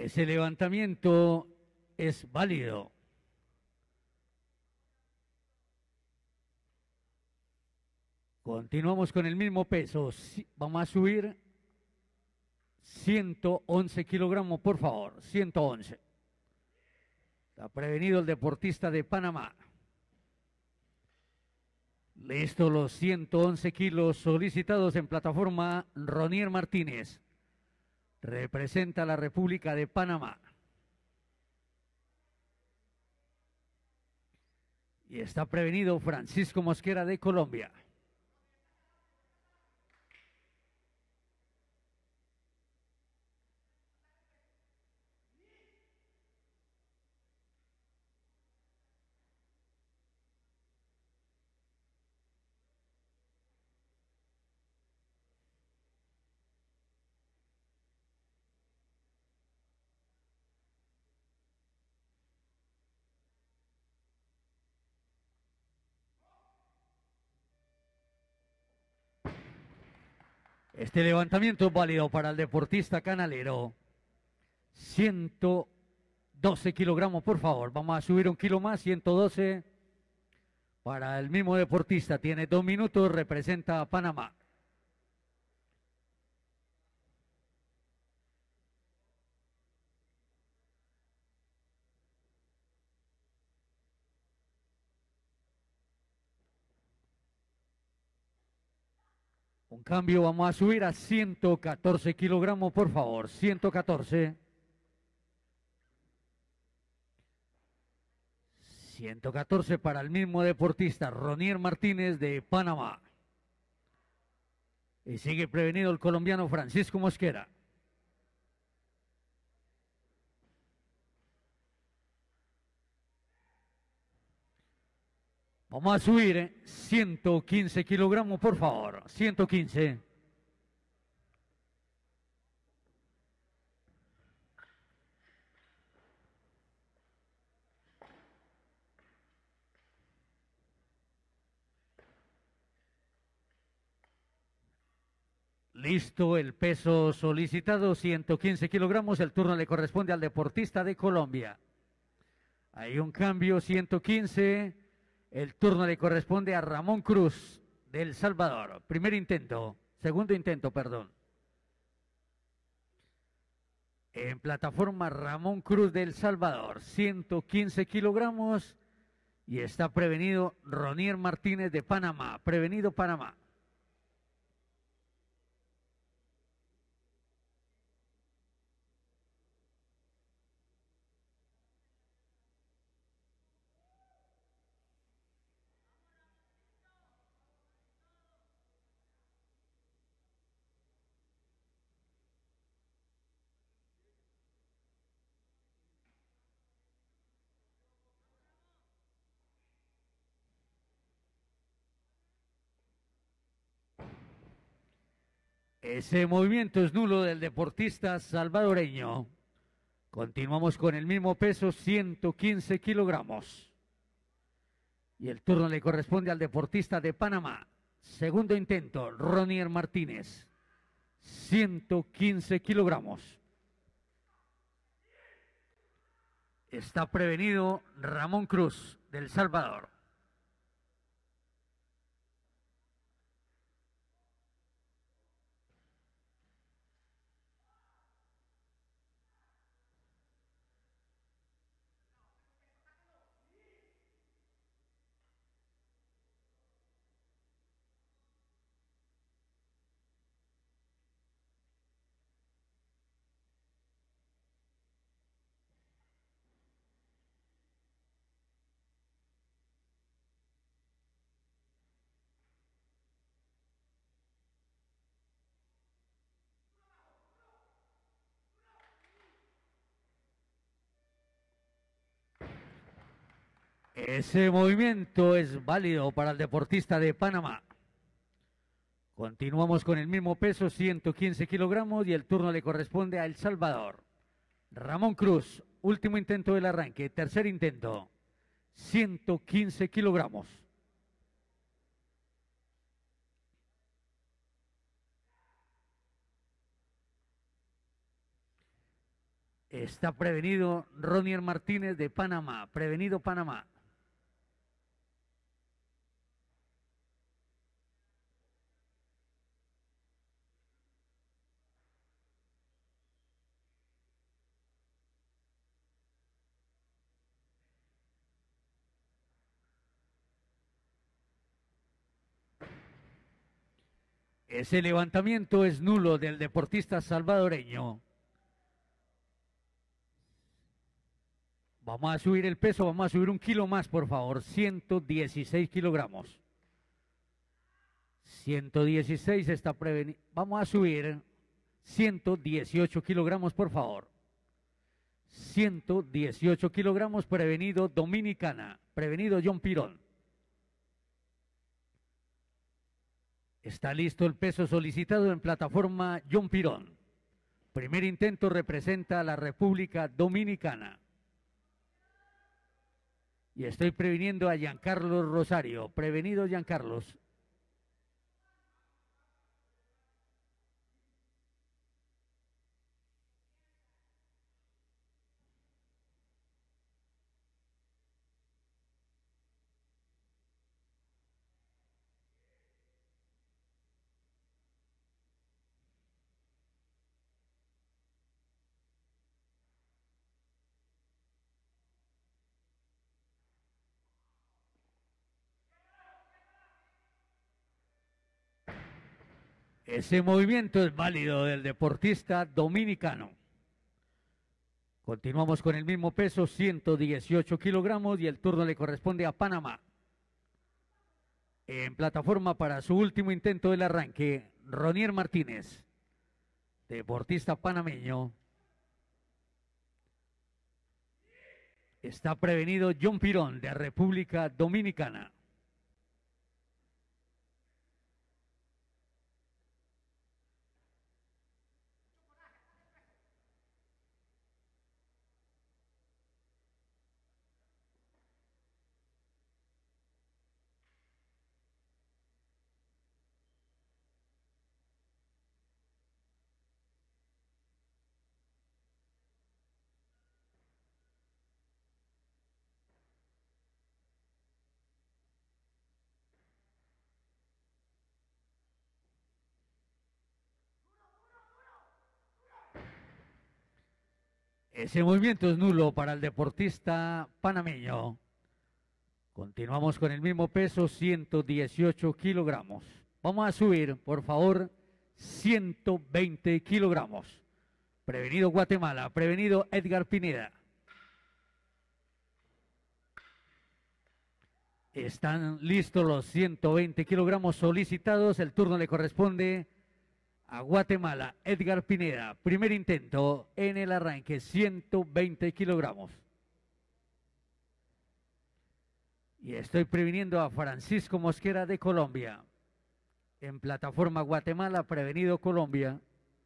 Ese levantamiento es válido. Continuamos con el mismo peso. Vamos a subir 111 kilogramos, por favor. 111. Está prevenido el deportista de Panamá. Listo los 111 kilos solicitados en plataforma. Ronier Martínez representa a la República de Panamá. Y está prevenido Francisco Mosquera de Colombia. Este levantamiento es válido para el deportista canalero. 112 kilogramos, por favor. Vamos a subir un kilo más, 112. Para el mismo deportista, tiene 2 minutos, representa a Panamá. Un cambio, vamos a subir a 114 kilogramos, por favor. 114. 114 para el mismo deportista, Ronier Martínez de Panamá. Y sigue prevenido el colombiano Francisco Mosquera. Vamos a subir 115 kilogramos, por favor. 115. Listo el peso solicitado, 115 kilogramos. El turno le corresponde al deportista de Colombia. Hay un cambio, 115. El turno le corresponde a Ramón Cruz de El Salvador. Primer intento, segundo intento, perdón. En plataforma Ramón Cruz de El Salvador, 115 kilogramos. Y está prevenido Ronier Martínez de Panamá. Prevenido Panamá. Ese movimiento es nulo del deportista salvadoreño. Continuamos con el mismo peso, 115 kilogramos. Y el turno le corresponde al deportista de Panamá. Segundo intento, Ronier Martínez. 115 kilogramos. Está prevenido Ramón Cruz del Salvador. Ese movimiento es válido para el deportista de Panamá. Continuamos con el mismo peso, 115 kilogramos, y el turno le corresponde a El Salvador. Ramón Cruz, último intento del arranque, tercer intento, 115 kilogramos. Está prevenido Ronier Martínez de Panamá. Prevenido Panamá. Ese levantamiento es nulo del deportista salvadoreño. Vamos a subir el peso, vamos a subir 1 kilo más, por favor. 116 kilogramos. 116 está prevenido. Vamos a subir 118 kilogramos, por favor. 118 kilogramos, prevenido Dominicana. Prevenido John Pirón. Está listo el peso solicitado en plataforma John Pirón. Primer intento representa a la República Dominicana. Y estoy previniendo a Giancarlos Rosario. Prevenido Giancarlos. Ese movimiento es válido del deportista dominicano. Continuamos con el mismo peso, 118 kilogramos, y el turno le corresponde a Panamá. En plataforma para su último intento del arranque, Ronier Martínez, deportista panameño. Está prevenido John Pirón de República Dominicana. Ese movimiento es nulo para el deportista panameño. Continuamos con el mismo peso, 118 kilogramos. Vamos a subir, por favor, 120 kilogramos. Prevenido Guatemala, prevenido Edgar Pineda. Están listos los 120 kilogramos solicitados. El turno le corresponde a Guatemala, Edgar Pineda. Primer intento en el arranque, 120 kilogramos. Y estoy previniendo a Francisco Mosquera de Colombia. En plataforma Guatemala, prevenido Colombia.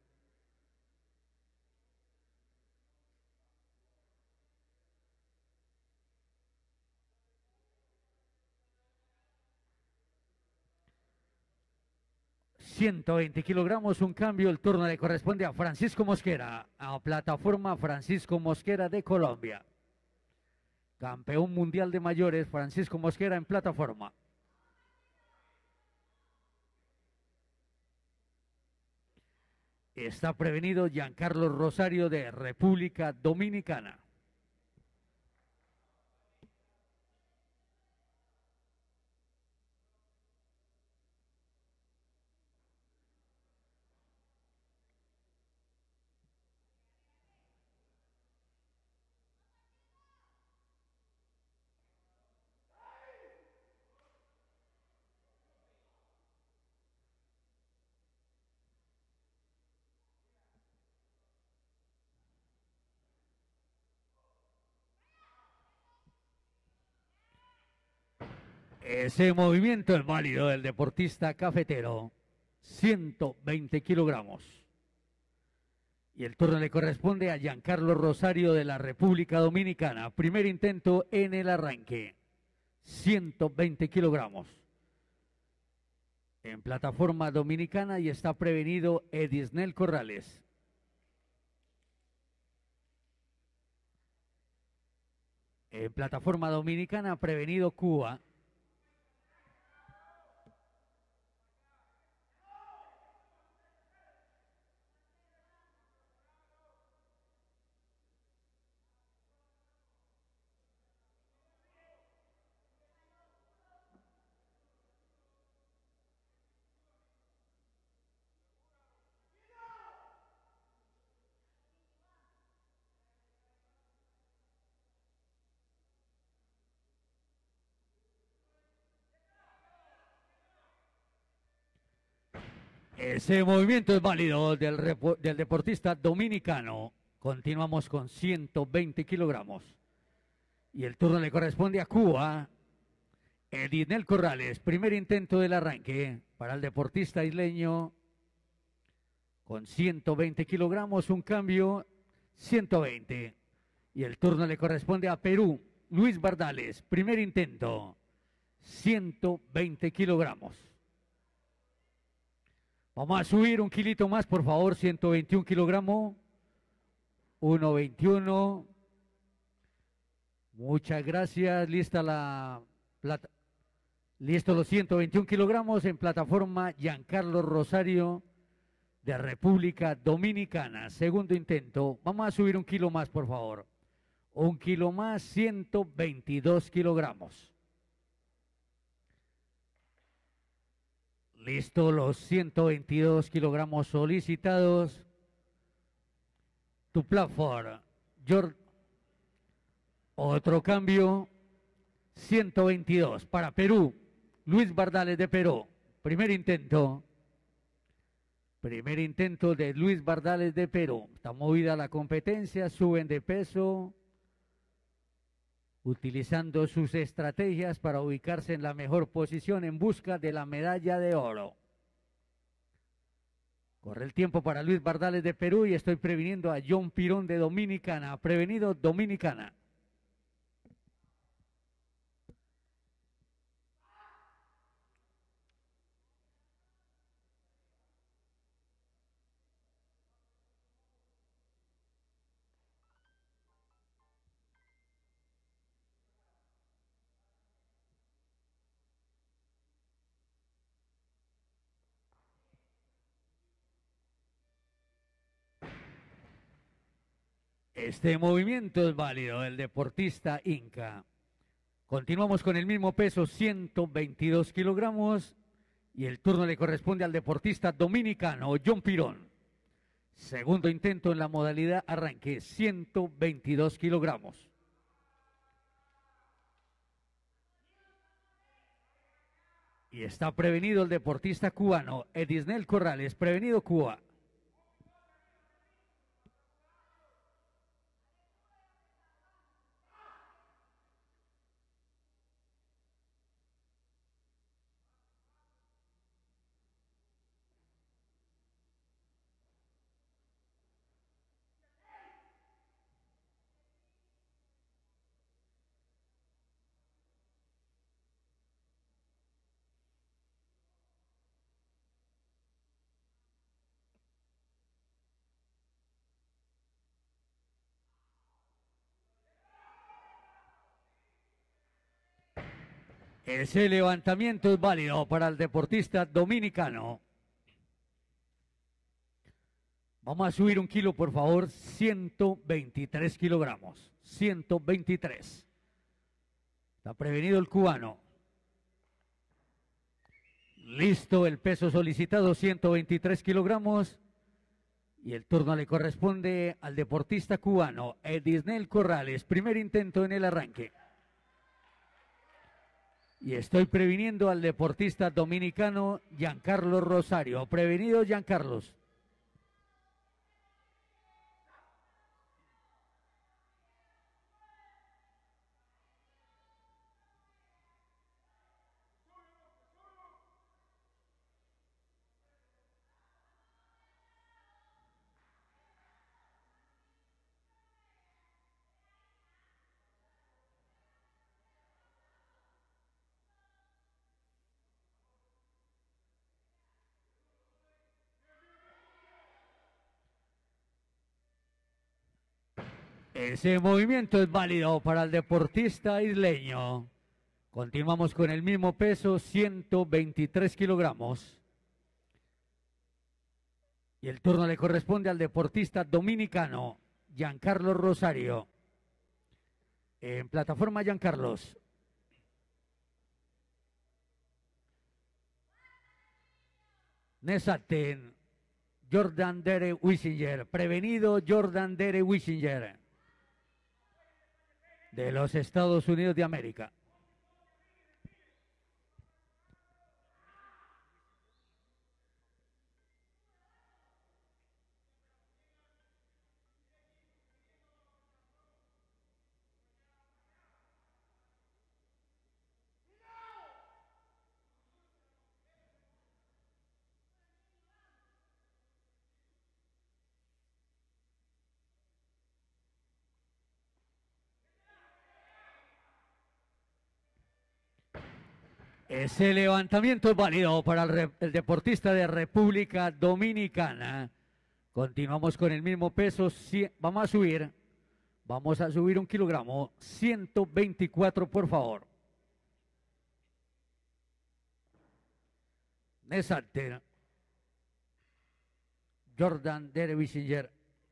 ...120 kilogramos, un cambio, el turno le corresponde a Francisco Mosquera, a plataforma Francisco Mosquera de Colombia. Campeón mundial de mayores, Francisco Mosquera en plataforma. Está prevenido Giancarlos Rosario de República Dominicana. Ese movimiento es válido del deportista cafetero. 120 kilogramos. Y el turno le corresponde a Giancarlo Rosario de la República Dominicana. Primer intento en el arranque. 120 kilogramos. En plataforma dominicana y está prevenido Edisnel Corrales. En plataforma dominicana, prevenido Cuba. Ese movimiento es válido del deportista dominicano. Continuamos con 120 kilogramos. Y el turno le corresponde a Cuba. Edinel Corrales, primer intento del arranque para el deportista isleño. Con 120 kilogramos, un cambio, 120. Y el turno le corresponde a Perú. Luis Bardales, primer intento, 120 kilogramos. Vamos a subir un kilito más, por favor, 121 kilogramos. 1.21. Muchas gracias. Lista la plata. Listo los 121 kilogramos en plataforma Giancarlo Rosario de República Dominicana. Segundo intento. Vamos a subir un kilo más, por favor. Un kilo más, 122 kilogramos. Listo los 122 kilogramos solicitados. Tu platform, otro cambio, 122 para Perú. Luis Bardales de Perú, primer intento. Primer intento de Luis Bardales de Perú. Está movida la competencia, suben de peso, utilizando sus estrategias para ubicarse en la mejor posición en busca de la medalla de oro. Corre el tiempo para Luis Bardales de Perú y estoy previniendo a John Pirón de Dominicana. Prevenido Dominicana. Este movimiento es válido, el deportista Inca. Continuamos con el mismo peso, 122 kilogramos. Y el turno le corresponde al deportista dominicano, John Pirón. Segundo intento en la modalidad arranque, 122 kilogramos. Y está prevenido el deportista cubano, Edisnel Corrales, prevenido Cuba. Ese levantamiento es válido para el deportista dominicano. Vamos a subir un kilo, por favor, 123 kilogramos. 123. Está prevenido el cubano. Listo, el peso solicitado, 123 kilogramos. Y el turno le corresponde al deportista cubano, Edisnel Corrales. Primer intento en el arranque. Y estoy previniendo al deportista dominicano Giancarlo Rosario. Prevenido Giancarlo. Ese movimiento es válido para el deportista isleño. Continuamos con el mismo peso, 123 kilogramos. Y el turno le corresponde al deportista dominicano, Giancarlo Rosario. En plataforma, Giancarlos. Nesaten, Jordan Dere Wissinger. Prevenido Jordan Dere Wissinger. De los Estados Unidos de América. Ese levantamiento es válido para el deportista de República Dominicana. Continuamos con el mismo peso. Vamos a subir 1 kilogramo. 124, por favor. Nesater. Jordan Derewisinger.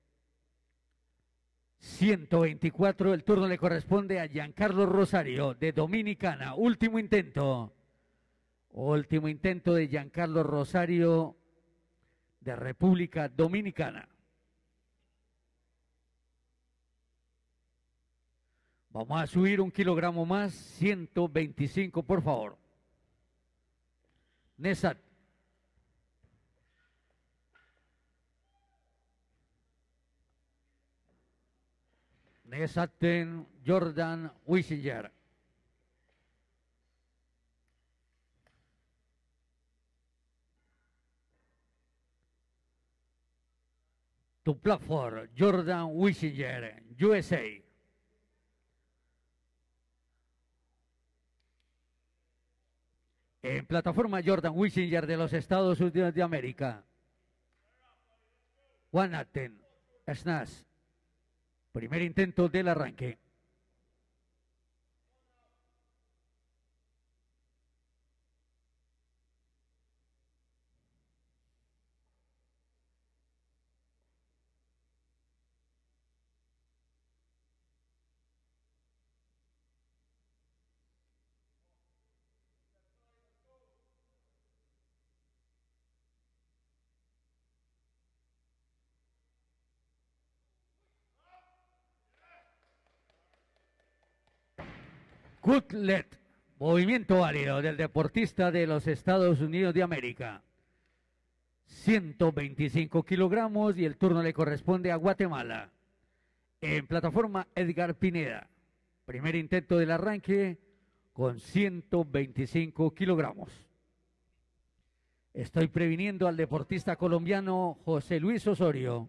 124. El turno le corresponde a Giancarlo Rosario de Dominicana. Último intento. Último intento de Giancarlo Rosario de República Dominicana. Vamos a subir 1 kilogramo más, 125, por favor. Nesat. Nesaten Jordan Wissinger. To platform, Jordan Wissinger, USA. En plataforma, Jordan Wissinger de los Estados Unidos de América. Wanaten, Snas. Primer intento del arranque. Goodlet, movimiento válido del deportista de los Estados Unidos de América. 125 kilogramos y el turno le corresponde a Guatemala. En plataforma, Edgar Pineda. Primer intento del arranque con 125 kilogramos. Estoy previniendo al deportista colombiano José Luis Osorio.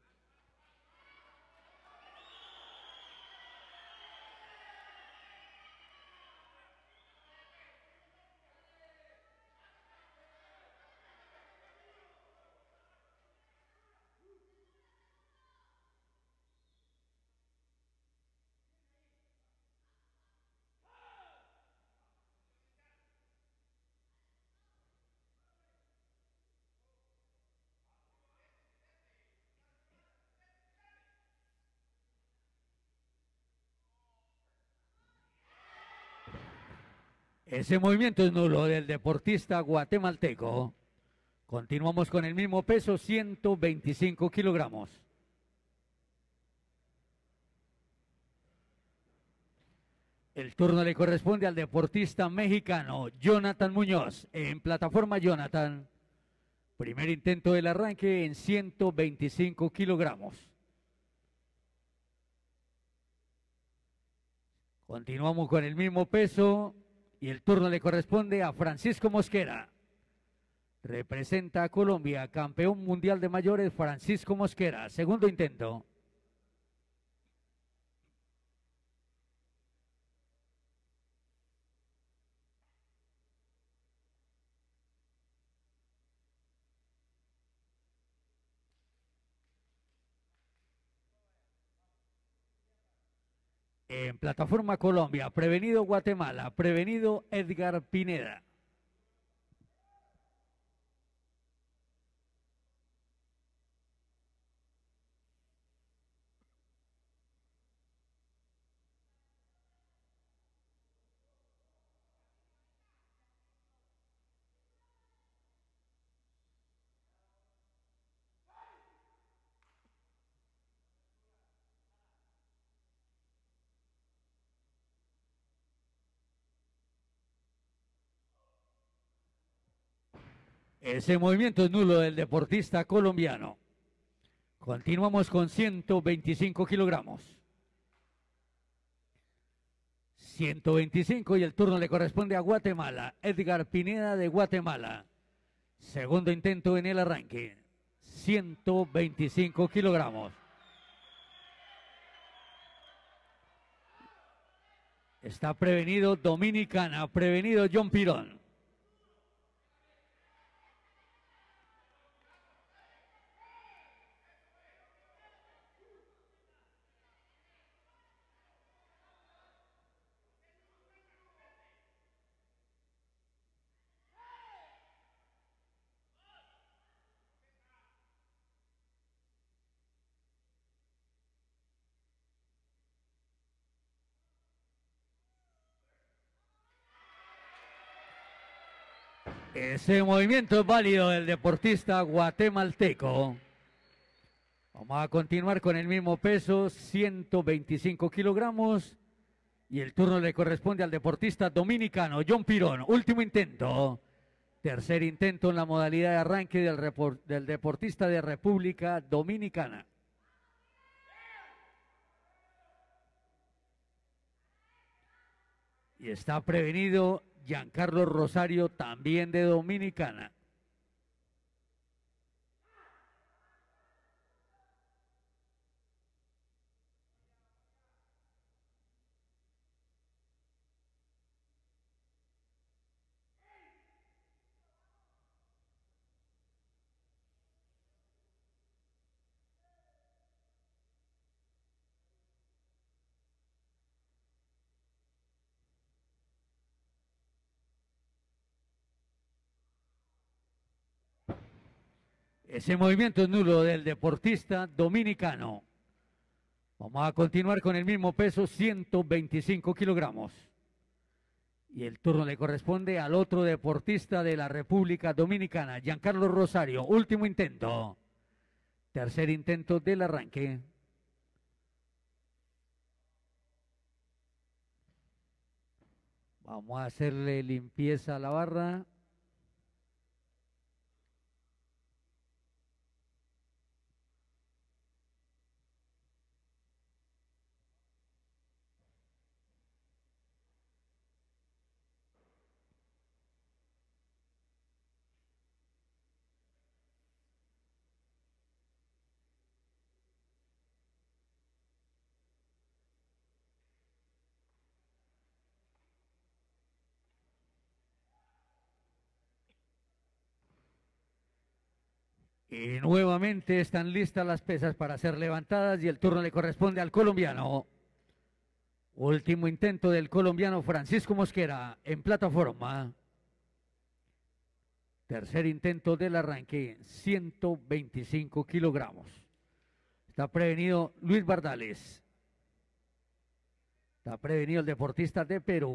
Ese movimiento es nulo del deportista guatemalteco. Continuamos con el mismo peso, 125 kilogramos. El turno le corresponde al deportista mexicano Jonathan Muñoz. En plataforma, Jonathan. Primer intento del arranque en 125 kilogramos. Continuamos con el mismo peso. Y el turno le corresponde a Francisco Mosquera. Representa a Colombia, campeón mundial de mayores, Francisco Mosquera. Segundo intento. En plataforma Colombia, prevenido Guatemala, prevenido Edgar Pineda. Ese movimiento es nulo del deportista colombiano. Continuamos con 125 kilogramos. 125 y el turno le corresponde a Guatemala. Edgar Pineda de Guatemala. Segundo intento en el arranque. 125 kilogramos. Está prevenido Dominicana, prevenido John Pirón. Ese movimiento es válido del deportista guatemalteco. Vamos a continuar con el mismo peso, 125 kilogramos. Y el turno le corresponde al deportista dominicano, John Pirón. Último intento. Tercer intento en la modalidad de arranque del deportista de República Dominicana. Y está prevenido Giancarlo Rosario, también de Dominicana. Ese movimiento es nulo del deportista dominicano. Vamos a continuar con el mismo peso, 125 kilogramos. Y el turno le corresponde al otro deportista de la República Dominicana, Giancarlo Rosario. Último intento. Tercer intento del arranque. Vamos a hacerle limpieza a la barra. Y nuevamente están listas las pesas para ser levantadas y el turno le corresponde al colombiano. Último intento del colombiano Francisco Mosquera en plataforma. Tercer intento del arranque, 125 kilogramos. Está prevenido Luis Bardales. Está prevenido el deportista de Perú.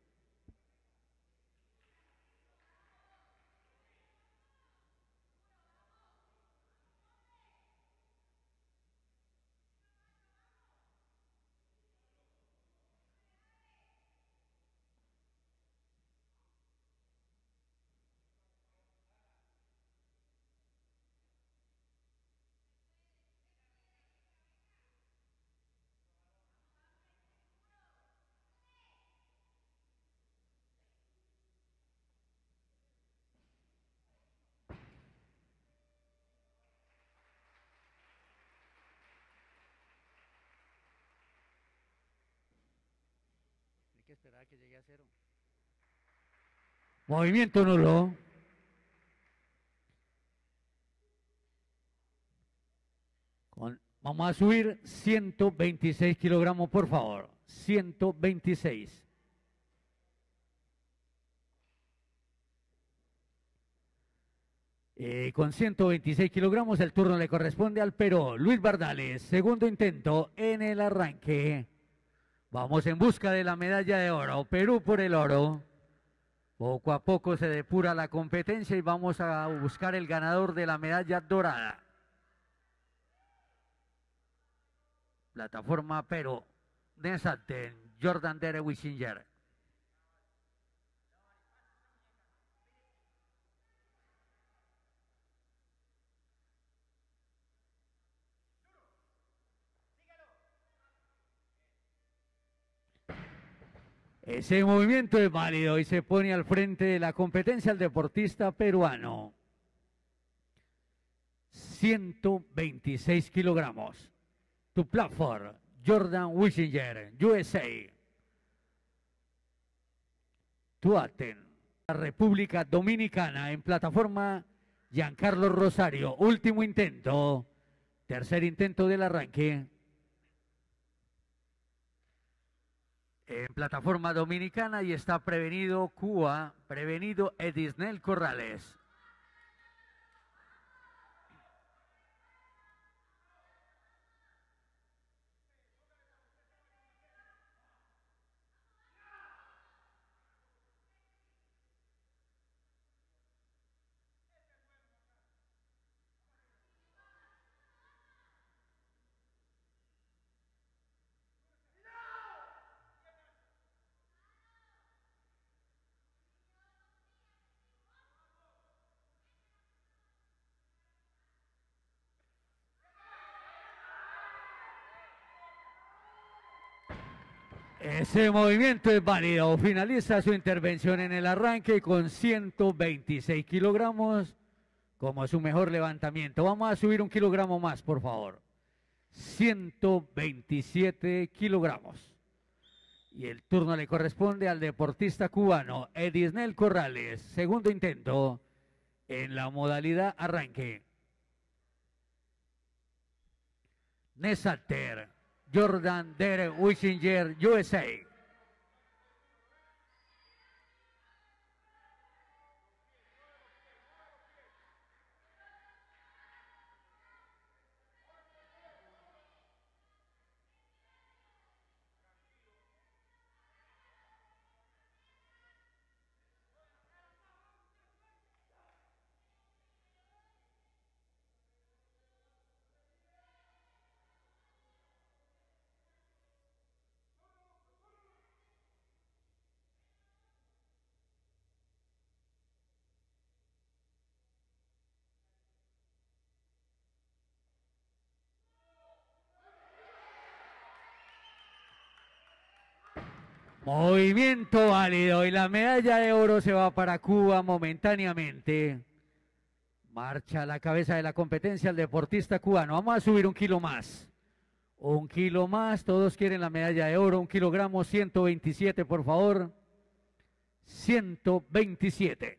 Hay que esperar a que llegue a cero. Movimiento nulo. Vamos a subir 126 kilogramos, por favor. 126. Con 126 kilogramos el turno le corresponde al Perú. Luis Bardales, segundo intento en el arranque. Vamos en busca de la medalla de oro. Perú por el oro. Poco a poco se depura la competencia y vamos a buscar el ganador de la medalla dorada. Plataforma Perú. Nesaten, Jordan Dere Wisinger. Ese movimiento es válido y se pone al frente de la competencia el deportista peruano. 126 kilogramos. Tu platform, Jordan Wisinger, USA. Tuaten, la República Dominicana, en plataforma Giancarlo Rosario. Último intento. Tercer intento del arranque. En plataforma dominicana y está prevenido Cuba, prevenido Edisnel Corrales. Ese movimiento es válido. Finaliza su intervención en el arranque con 126 kilogramos como su mejor levantamiento. Vamos a subir un kilogramo más, por favor. 127 kilogramos. Y el turno le corresponde al deportista cubano Edisnel Corrales. Segundo intento en la modalidad arranque. Nesater, Jordan Dere Wisinger, USA. Movimiento válido y la medalla de oro se va para Cuba momentáneamente. Marcha a la cabeza de la competencia el deportista cubano. Vamos a subir un kilo más. Un kilo más, todos quieren la medalla de oro. Un kilogramo, 127, por favor. 127.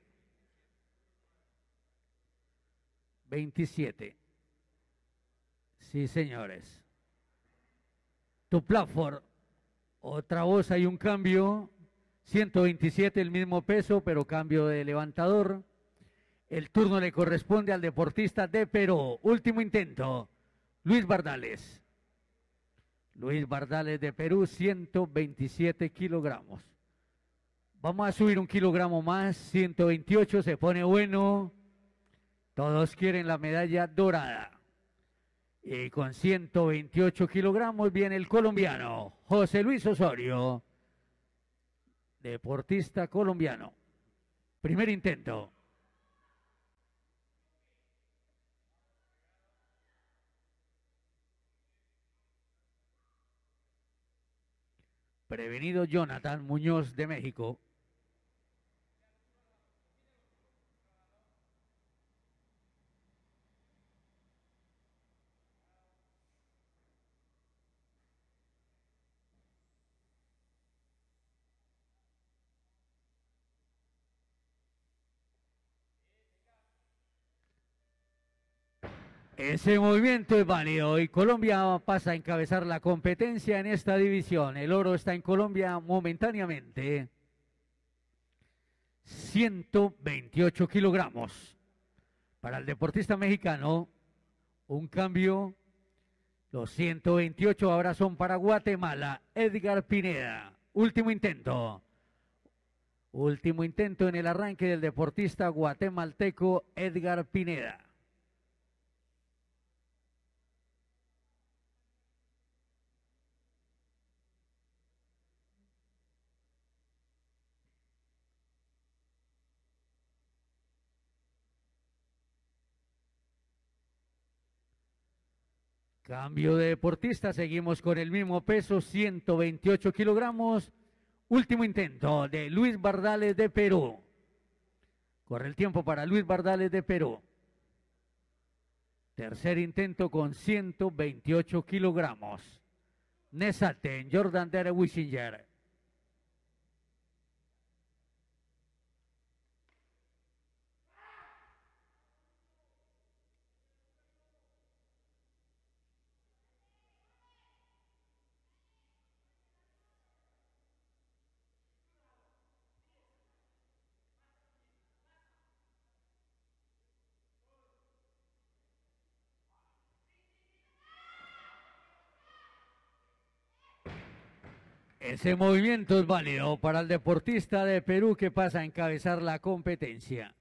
27. Sí, señores. Tu platform. Otra voz, hay un cambio. 127, el mismo peso, pero cambio de levantador. El turno le corresponde al deportista de Perú. Último intento. Luis Bardales. Luis Bardales de Perú, 127 kilogramos. Vamos a subir un kilogramo más. 128, se pone bueno. Todos quieren la medalla dorada. Y con 128 kilogramos viene el colombiano José Luis Osorio, deportista colombiano. Primer intento. Prevenido Jonathan Muñoz de México. Ese movimiento es válido y Colombia pasa a encabezar la competencia en esta división. El oro está en Colombia momentáneamente. 128 kilogramos. Para el deportista mexicano, un cambio. Los 128 ahora son para Guatemala. Edgar Pineda. Último intento. Último intento en el arranque del deportista guatemalteco Edgar Pineda. Cambio de deportista, seguimos con el mismo peso, 128 kilogramos. Último intento de Luis Bardales de Perú. Corre el tiempo para Luis Bardales de Perú. Tercer intento con 128 kilogramos. Nesaten, Jordan Dere Wishinger. Ese movimiento es válido para el deportista de Perú que pasa a encabezar la competencia.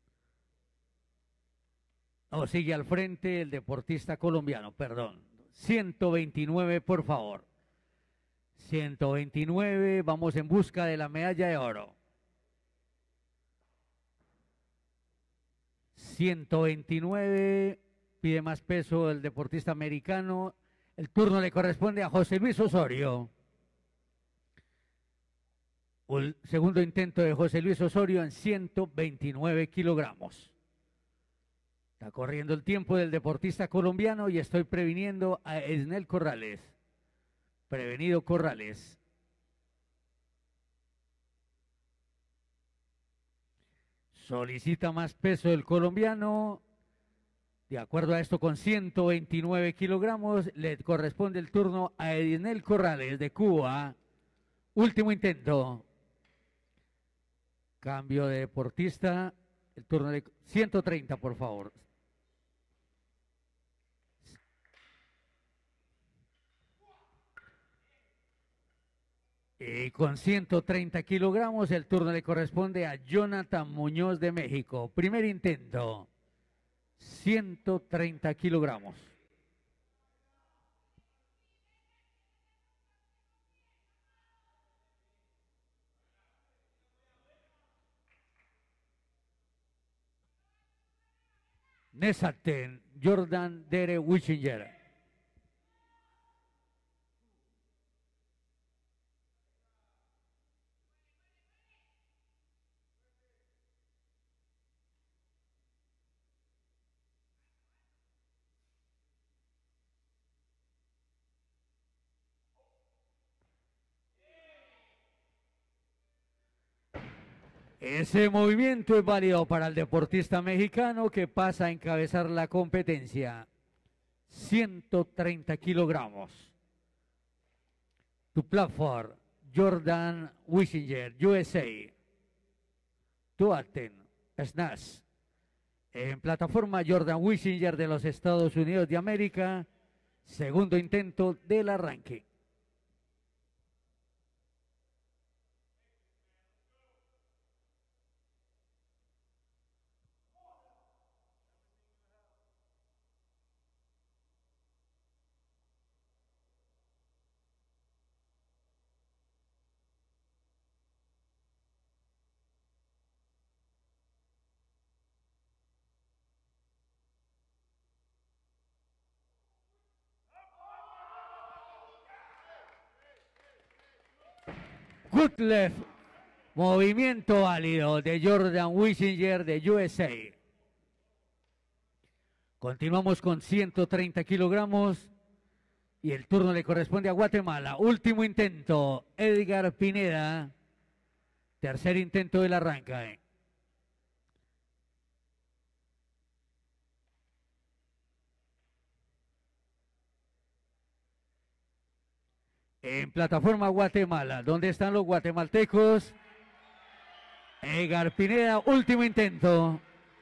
No, sigue al frente el deportista colombiano, perdón. 129, por favor. 129, vamos en busca de la medalla de oro. 129, pide más peso el deportista americano. El turno le corresponde a José Luis Osorio. El segundo intento de José Luis Osorio en 129 kilogramos. Está corriendo el tiempo del deportista colombiano y estoy previniendo a Esnel Corrales. Prevenido Corrales. Solicita más peso el colombiano. De acuerdo a esto, con 129 kilogramos, le corresponde el turno a Esnel Corrales de Cuba. Último intento. Cambio de deportista. El turno de 130, por favor. Y con 130 kilogramos, el turno le corresponde a Jonathan Muñoz de México. Primer intento. 130 kilogramos. Nesaten, Jordan Dere Wishinger. Ese movimiento es válido para el deportista mexicano que pasa a encabezar la competencia. 130 kilogramos. Tu platform, Jordan Wishinger, USA. Tu Aten, SNAS. En plataforma Jordan Wishinger de los Estados Unidos de América. Segundo intento del arranque. Good left. Movimiento válido de Jordan Wishinger de USA. Continuamos con 130 kilogramos y el turno le corresponde a Guatemala. Último intento, Edgar Pineda. Tercer intento del arranque. En plataforma Guatemala, ¿dónde están los guatemaltecos? Edgar Pineda, último intento.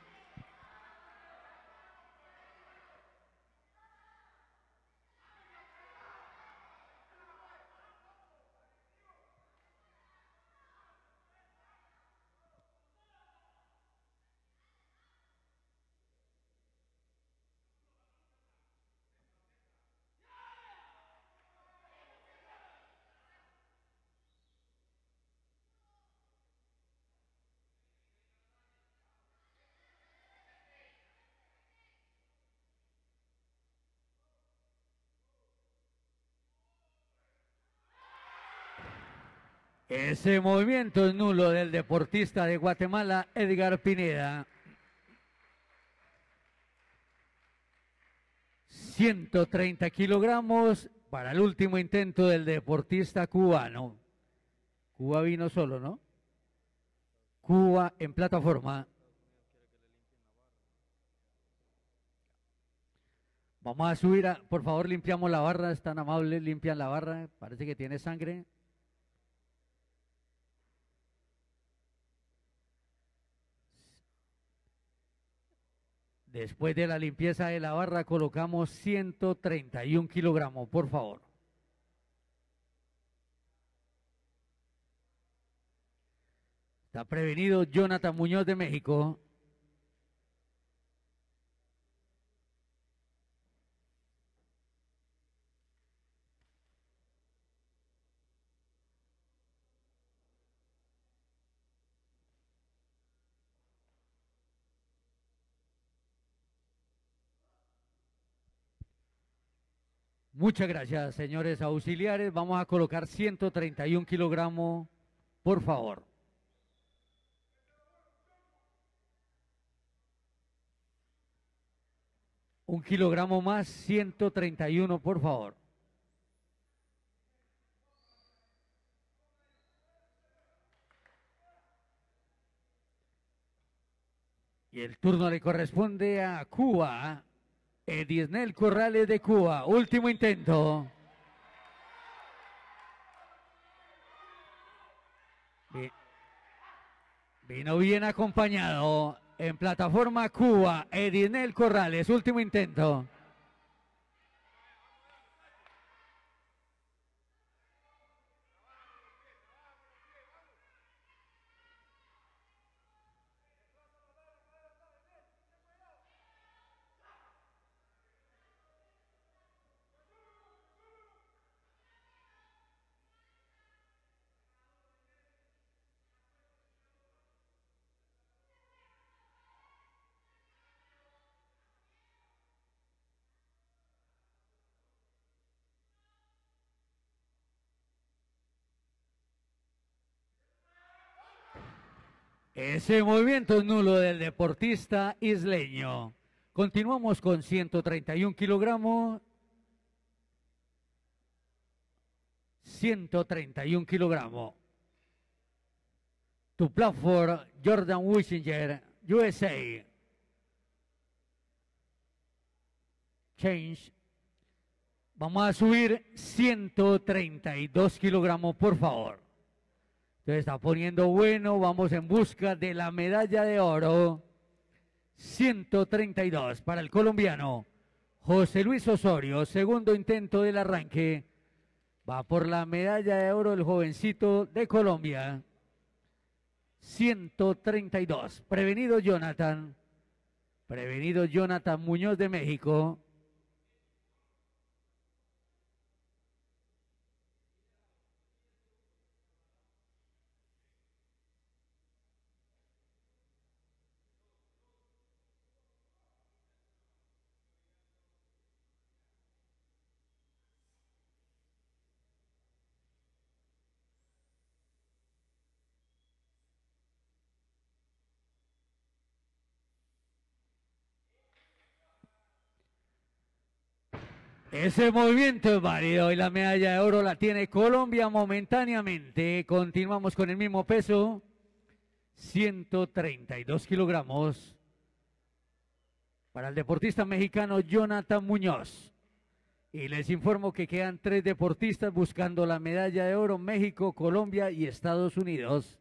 Ese movimiento es nulo del deportista de Guatemala, Edgar Pineda. 130 kilogramos para el último intento del deportista cubano. Cuba vino solo, ¿no? Cuba en plataforma. Vamos a subir, por favor, limpiamos la barra, es tan amable, limpian la barra, parece que tiene sangre. Después de la limpieza de la barra colocamos 131 kilogramos, por favor. Está prevenido Jonathan Muñoz de México. Muchas gracias, señores auxiliares. Vamos a colocar 131 kilogramos, por favor. Un kilogramo más, 131, por favor. Y el turno le corresponde a Cuba. Edisnel Corrales de Cuba, último intento. Vino bien acompañado. En plataforma Cuba, Edisnel Corrales, último intento. Ese movimiento es nulo del deportista isleño. Continuamos con 131 kilogramos. 131 kilogramos. To platform Jordan Wishinger, USA. Change. Vamos a subir 132 kilogramos, por favor. Se está poniendo bueno, vamos en busca de la medalla de oro. 132 para el colombiano José Luis Osorio, segundo intento del arranque. Va por la medalla de oro el jovencito de Colombia. 132, prevenido Jonathan Muñoz de México. Ese movimiento es válido y la medalla de oro la tiene Colombia momentáneamente. Continuamos con el mismo peso, 132 kilogramos para el deportista mexicano Jonathan Muñoz. Y les informo que quedan 3 deportistas buscando la medalla de oro: México, Colombia y Estados Unidos.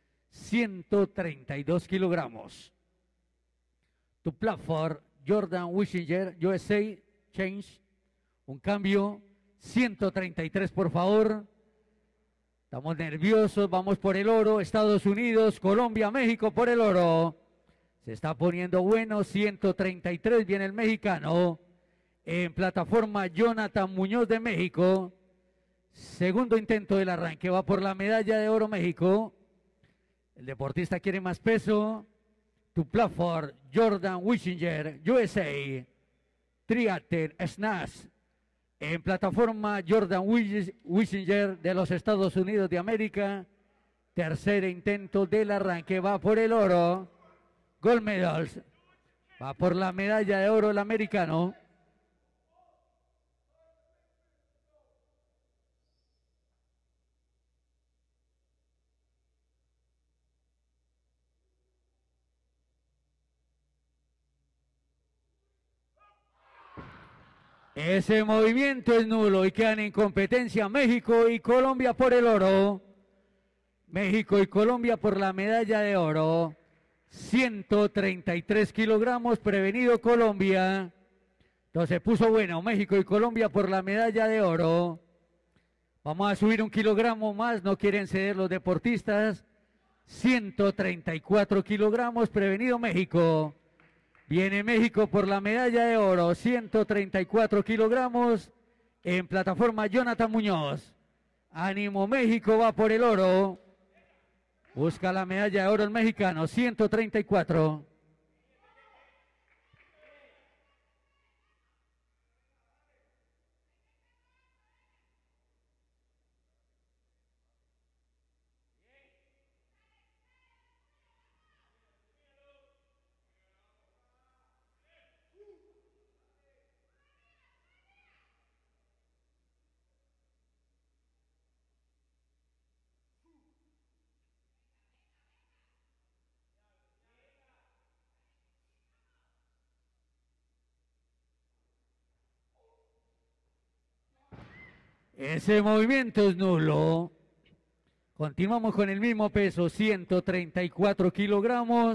132 kilogramos. To platform, Jordan Wishinger, USA, change. Un cambio, 133 por favor. Estamos nerviosos, vamos por el oro. Estados Unidos, Colombia, México por el oro. Se está poniendo bueno, 133, viene el mexicano. En plataforma, Jonathan Muñoz de México. Segundo intento del arranque, va por la medalla de oro México. El deportista quiere más peso. To platform, Jordan Wishinger, USA. Triater, Snash. En plataforma, Jordan Wishinger de los Estados Unidos de América. Tercer intento del arranque, va por el oro. Gold medals. Va por la medalla de oro el americano. Ese movimiento es nulo y quedan en competencia México y Colombia por el oro. México y Colombia por la medalla de oro. 133 kilogramos, prevenido Colombia. Entonces puso bueno, México y Colombia por la medalla de oro. Vamos a subir 1 kilogramo más, no quieren ceder los deportistas. 134 kilogramos, prevenido México. Viene México por la medalla de oro, 134 kilogramos. En plataforma, Jonathan Muñoz. Ánimo México, va por el oro. Busca la medalla de oro el mexicano, 134. Ese movimiento es nulo. Continuamos con el mismo peso, 134 kilogramos.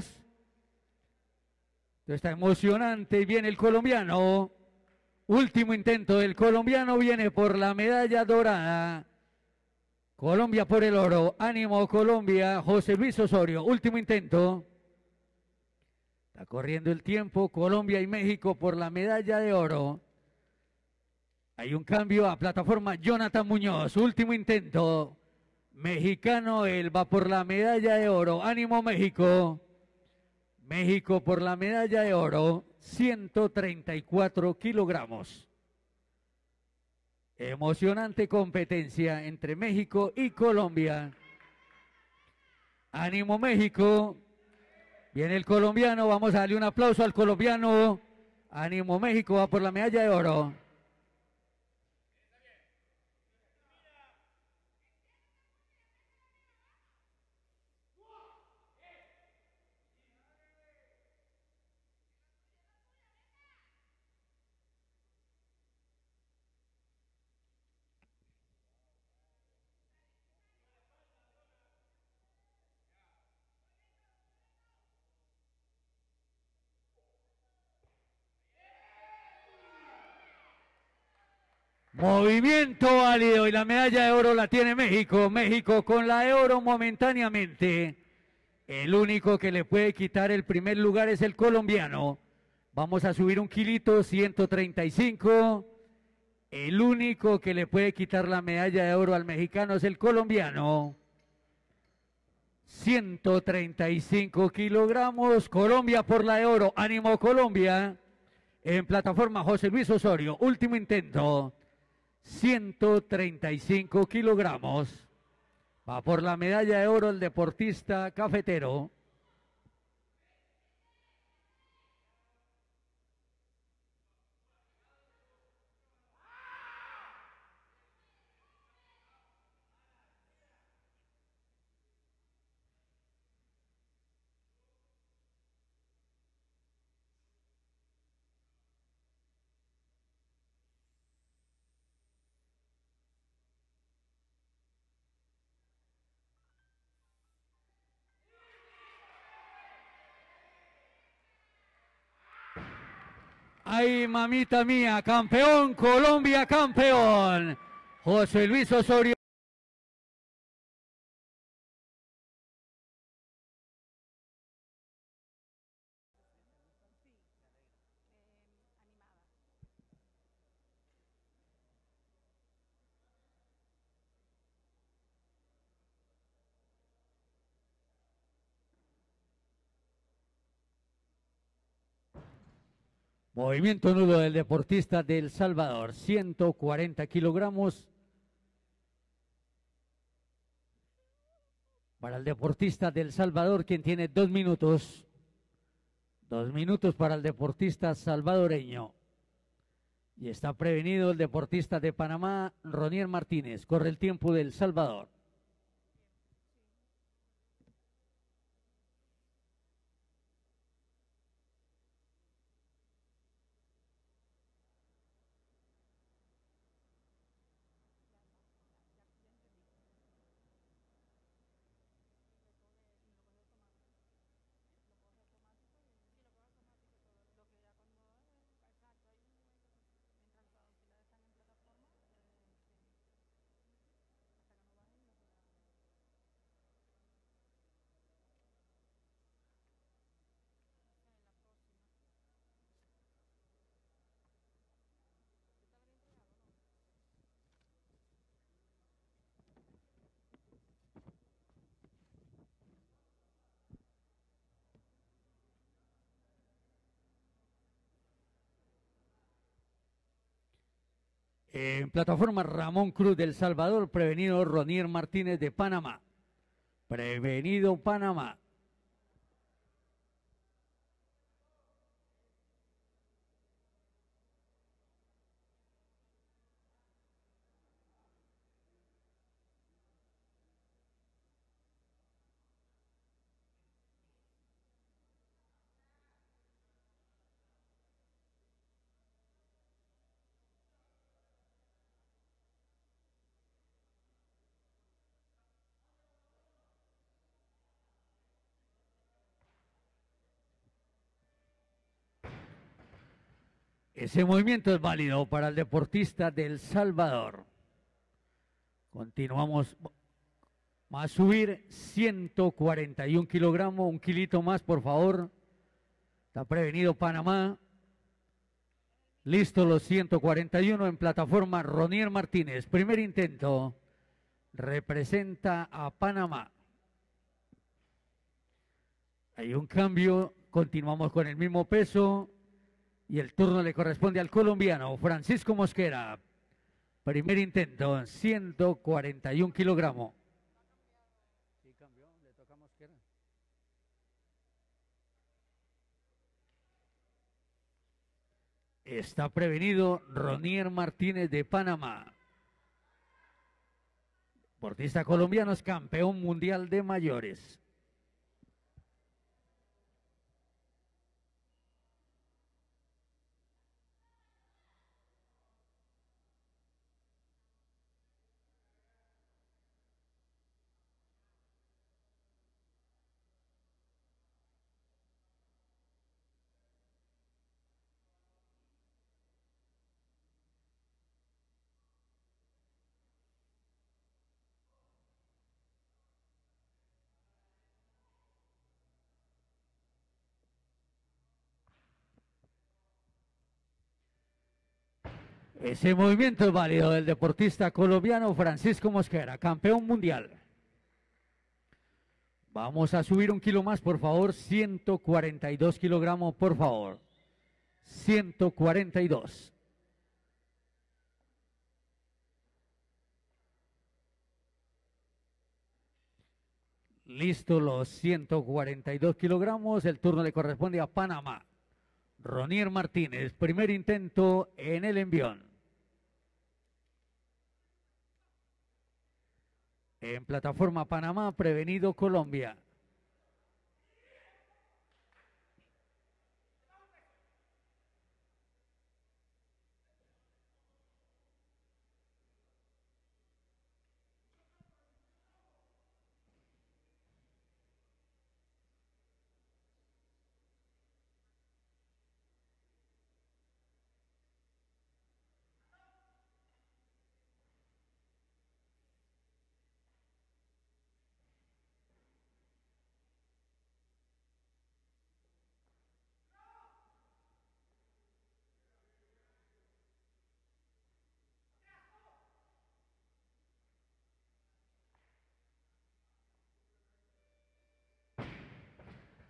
Esto está emocionante. Viene el colombiano. Último intento del colombiano. Viene por la medalla dorada. Colombia por el oro. Ánimo Colombia. José Luis Osorio. Último intento. Está corriendo el tiempo. Colombia y México por la medalla de oro. Hay un cambio a plataforma, Jonathan Muñoz, último intento. Mexicano, él va por la medalla de oro. Ánimo México. México por la medalla de oro, 134 kilogramos. Emocionante competencia entre México y Colombia. Ánimo México. Viene el colombiano, vamos a darle un aplauso al colombiano. Ánimo México, va por la medalla de oro. Movimiento válido y la medalla de oro la tiene México. México con la de oro momentáneamente. El único que le puede quitar el primer lugar es el colombiano. Vamos a subir 1 kilito, 135. El único que le puede quitar la medalla de oro al mexicano es el colombiano. 135 kilogramos. Colombia por la de oro. Ánimo Colombia. En plataforma, José Luis Osorio. Último intento. 135 kilogramos. Va por la medalla de oro el deportista cafetero. Ay, mamita mía, campeón, Colombia campeón. José Luis Osorio. Movimiento nudo del deportista del Salvador, 140 kilogramos. Para el deportista del Salvador, quien tiene 2 minutos. 2 minutos para el deportista salvadoreño. Y está prevenido el deportista de Panamá, Ronier Martínez. Corre el tiempo del Salvador. En plataforma Ramón Cruz del Salvador, prevenido Ronier Martínez de Panamá. Prevenido Panamá. Ese movimiento es válido para el deportista del Salvador. Continuamos. Va a subir 141 kilogramos, un kilito más, por favor. Está prevenido Panamá. Listo los 141 en plataforma Ronier Martínez. Primer intento. Representa a Panamá. Hay un cambio. Continuamos con el mismo peso. Y el turno le corresponde al colombiano Francisco Mosquera. Primer intento, 141 kilogramos. Sí, cambió, le toca a Mosquera. Está prevenido Ronier Martínez de Panamá. Deportista colombiano, es campeón mundial de mayores. Ese movimiento es válido del deportista colombiano Francisco Mosquera, campeón mundial. Vamos a subir un kilo más, por favor, 142 kilogramos, por favor. 142. Listo los 142 kilogramos, el turno le corresponde a Panamá. Ronier Martínez, primer intento en el envión. En plataforma Panamá, prevenido Colombia.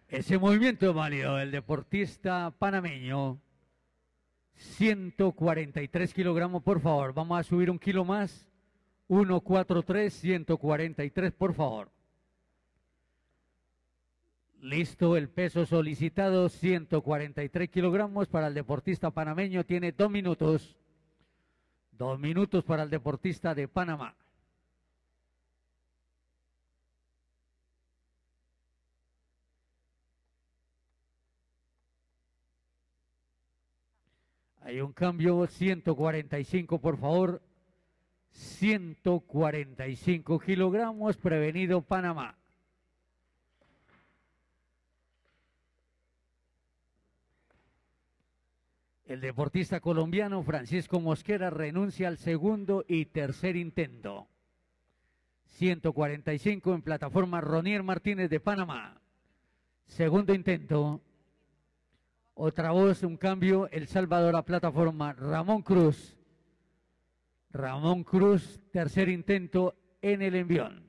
Ese movimiento es válido, el deportista panameño. 143 kilogramos, por favor. Vamos a subir un kilo más. 143, 143, por favor. Listo, el peso solicitado, 143 kilogramos para el deportista panameño. Tiene 2 minutos. 2 minutos para el deportista de Panamá. Hay un cambio, 145, por favor. 145 kilogramos, prevenido Panamá. El deportista colombiano Francisco Mosquera renuncia al segundo y tercer intento. 145 en plataforma Ronier Martínez de Panamá. Segundo intento. Otra voz, un cambio, El Salvador a plataforma Ramón Cruz. Ramón Cruz, tercer intento en el envión.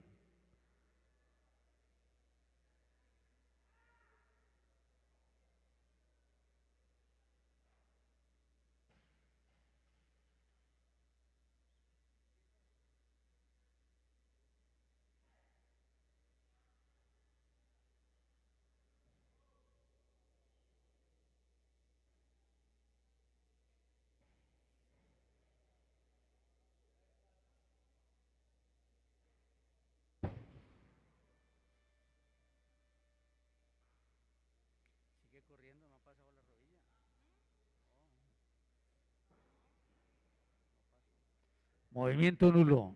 Movimiento nulo.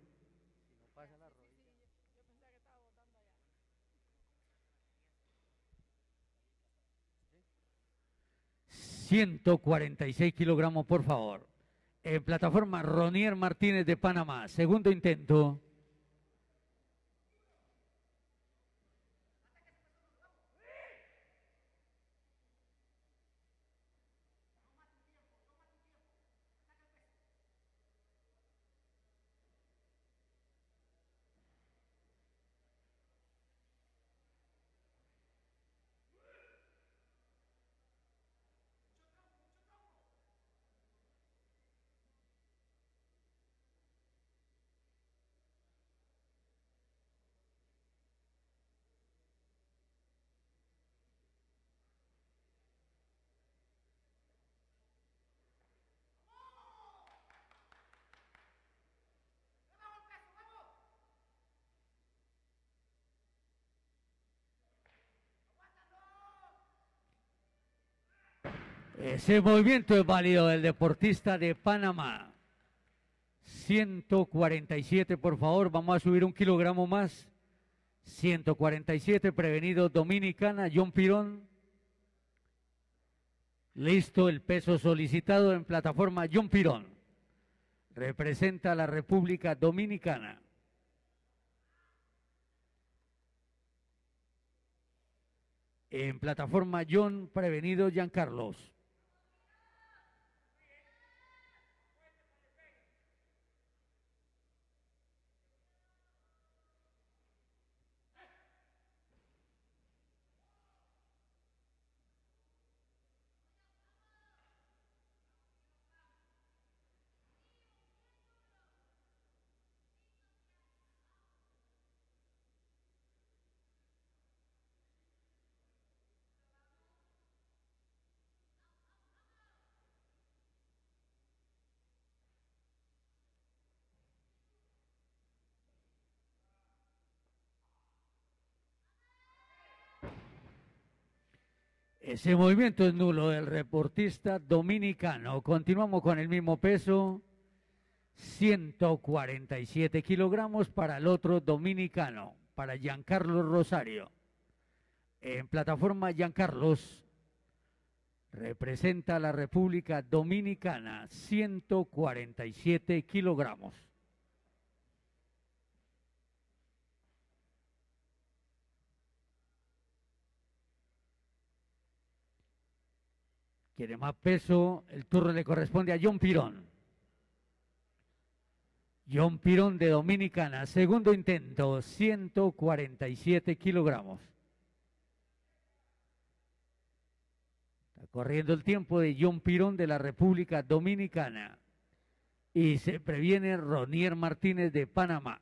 146 kilogramos, por favor. En plataforma Ronier Martínez de Panamá. Segundo intento. Ese movimiento es válido del deportista de Panamá. 147, por favor. Vamos a subir un kilogramo más. 147, prevenido Dominicana, John Pirón. Listo, el peso solicitado en plataforma John Pirón. Representa a la República Dominicana. En plataforma John, prevenido Giancarlos. Ese movimiento es nulo del deportista dominicano. Continuamos con el mismo peso. 147 kilogramos para el otro dominicano, para Giancarlos Rosario. En plataforma Giancarlos representa a la República Dominicana. 147 kilogramos. Quiere más peso, el turno le corresponde a John Pirón. John Pirón de Dominicana, segundo intento, 147 kilogramos. corriendo el tiempo de John Pirón de la República Dominicana. Y se previene Ronier Martínez de Panamá.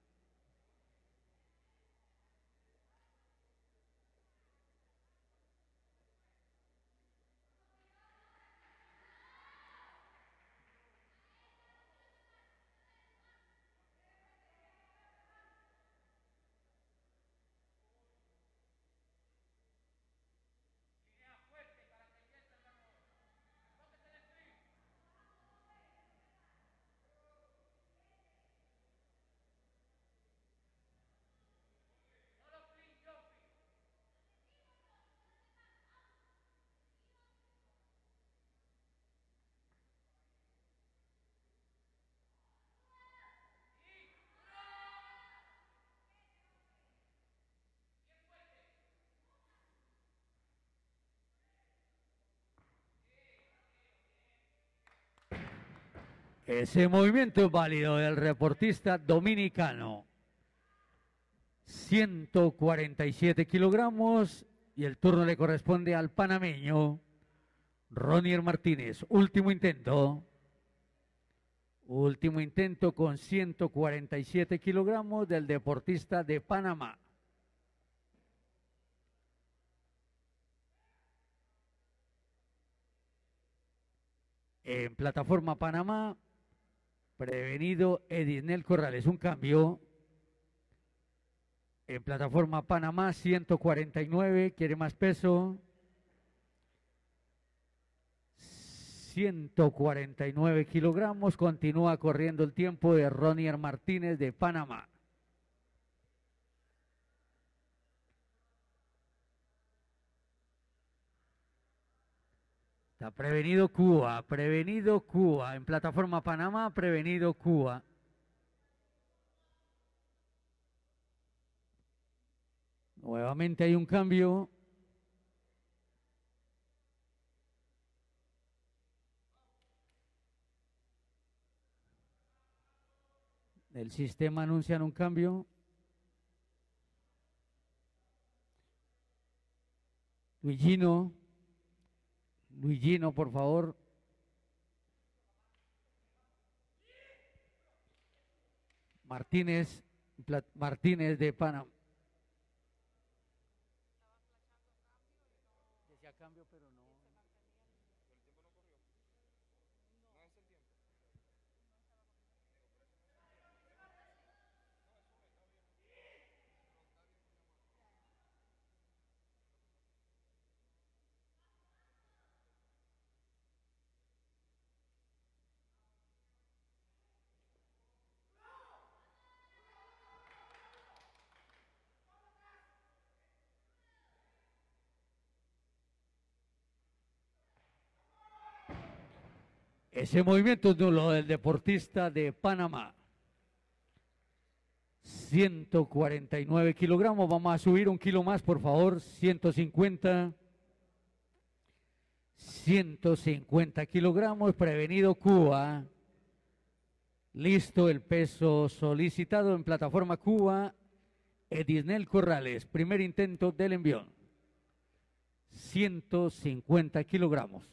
Ese movimiento es válido del reportista dominicano. 147 kilogramos y el turno le corresponde al panameño Ronier Martínez. Último intento. Último intento con 147 kilogramos del deportista de Panamá. En plataforma Panamá, prevenido Edisnel Corrales. Un cambio. En plataforma Panamá, 149, quiere más peso. 149 kilogramos, continúa corriendo el tiempo de Ronier Martínez de Panamá. Está prevenido Cuba, en plataforma Panamá, prevenido Cuba. Nuevamente hay un cambio. El sistema anuncia un cambio. Luigino, por favor. Martínez de Panamá. Decía cambio, pero no. Ese movimiento es nulo del deportista de Panamá. 149 kilogramos, vamos a subir un kilo más, por favor. 150. 150 kilogramos, prevenido Cuba. Listo el peso solicitado en plataforma Cuba. Edisnel Corrales, primer intento del envión. 150 kilogramos.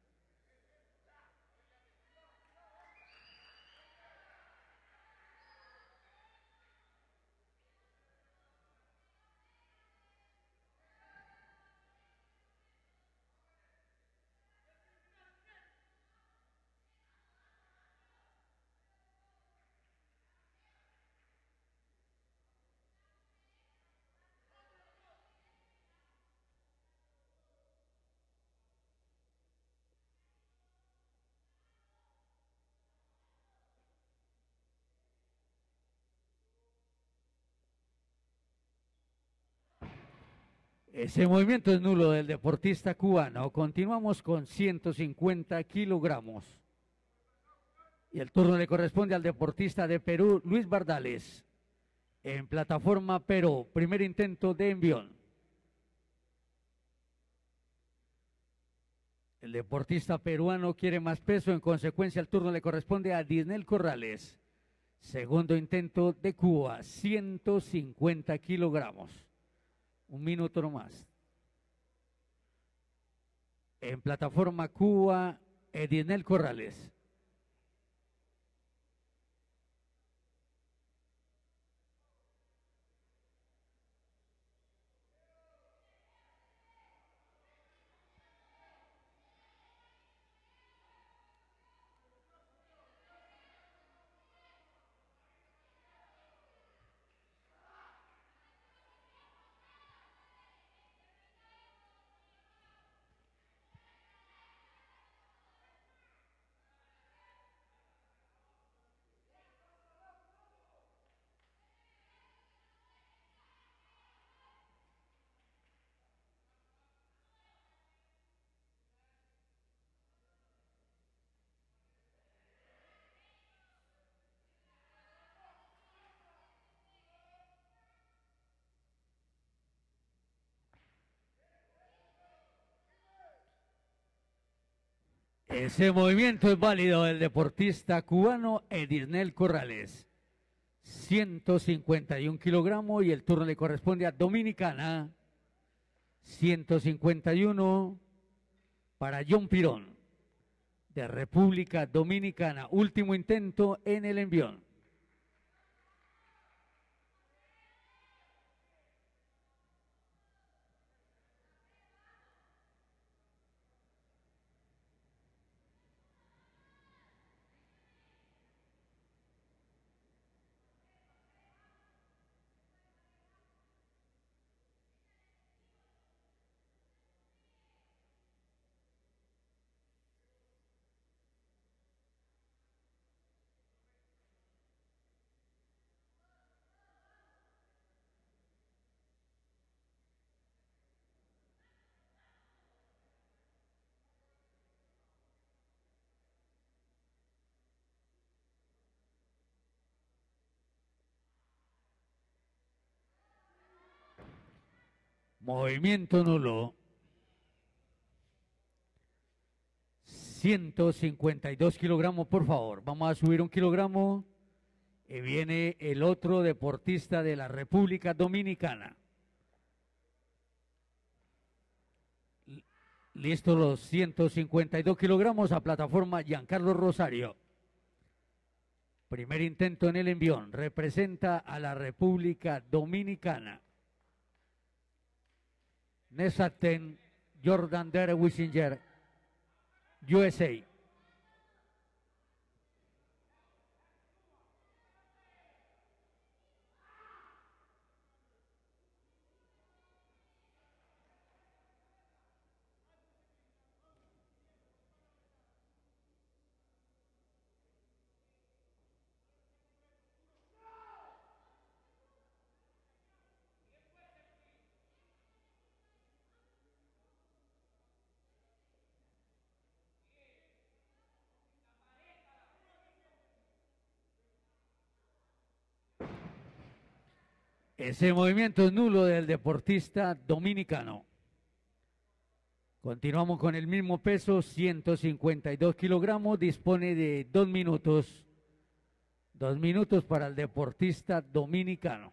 Ese movimiento es nulo del deportista cubano. Continuamos con 150 kilogramos. Y el turno le corresponde al deportista de Perú, Luis Bardales. En plataforma Perú, primer intento de envión. El deportista peruano quiere más peso, en consecuencia el turno le corresponde a Edisnel Corrales. Segundo intento de Cuba, 150 kilogramos. Un minuto nomás. En plataforma Cuba, Edinel Corrales. Ese movimiento es válido del deportista cubano Edinel Corrales. 151 kilogramos y el turno le corresponde a Dominicana. 151 para John Pirón de República Dominicana. Último intento en el envión. Movimiento nulo. 152 kilogramos, por favor. Vamos a subir un kilogramo. Y viene el otro deportista de la República Dominicana. Listo los 152 kilogramos a plataforma Giancarlo Rosario. Primer intento en el envión. Representa a la República Dominicana. Nesaten Jordan Dere Wissinger, USA. Ese movimiento es nulo del deportista dominicano. Continuamos con el mismo peso, 152 kilogramos, dispone de 2 minutos. 2 minutos para el deportista dominicano.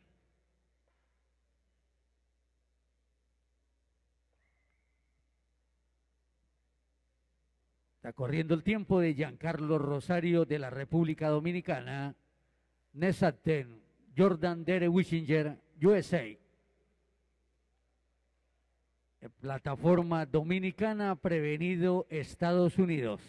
Está corriendo el tiempo de Giancarlo Rosario de la República Dominicana. Nesaten Jordan Dere Wissinger, USA. Plataforma Dominicana, prevenido Estados Unidos.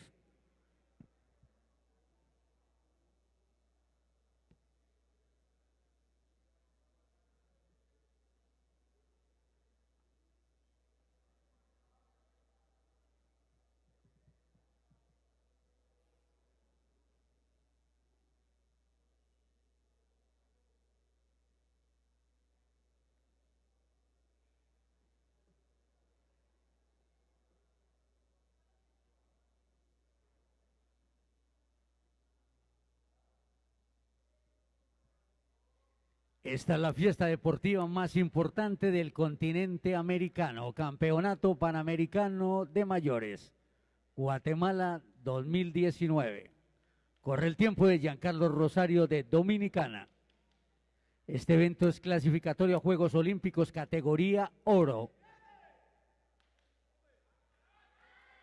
Esta es la fiesta deportiva más importante del continente americano, Campeonato Panamericano de Mayores, Guatemala 2019. Corre el tiempo de Giancarlo Rosario de Dominicana. Este evento es clasificatorio a Juegos Olímpicos categoría oro.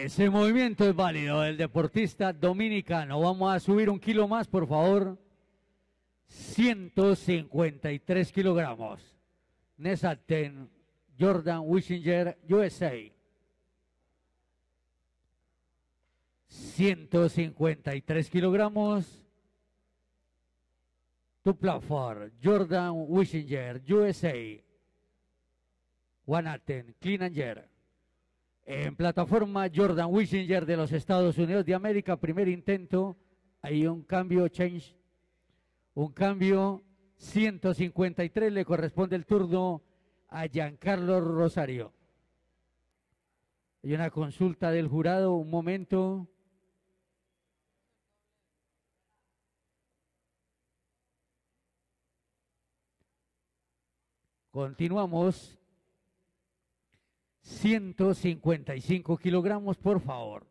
Ese movimiento es válido, el deportista dominicano. Vamos a subir un kilo más, por favor. 153 kilogramos. Nesaten, Jordan Wishinger, USA. 153 kilogramos. Tu platform, Jordan Wishinger, USA. Wanaten, Clean and Jerk. En plataforma, Jordan Wishinger de los Estados Unidos de América, primer intento. Hay un cambio, change. Un cambio, 153, le corresponde el turno a Giancarlo Rosario. Hay una consulta del jurado, un momento. Continuamos. 155 kilogramos, por favor.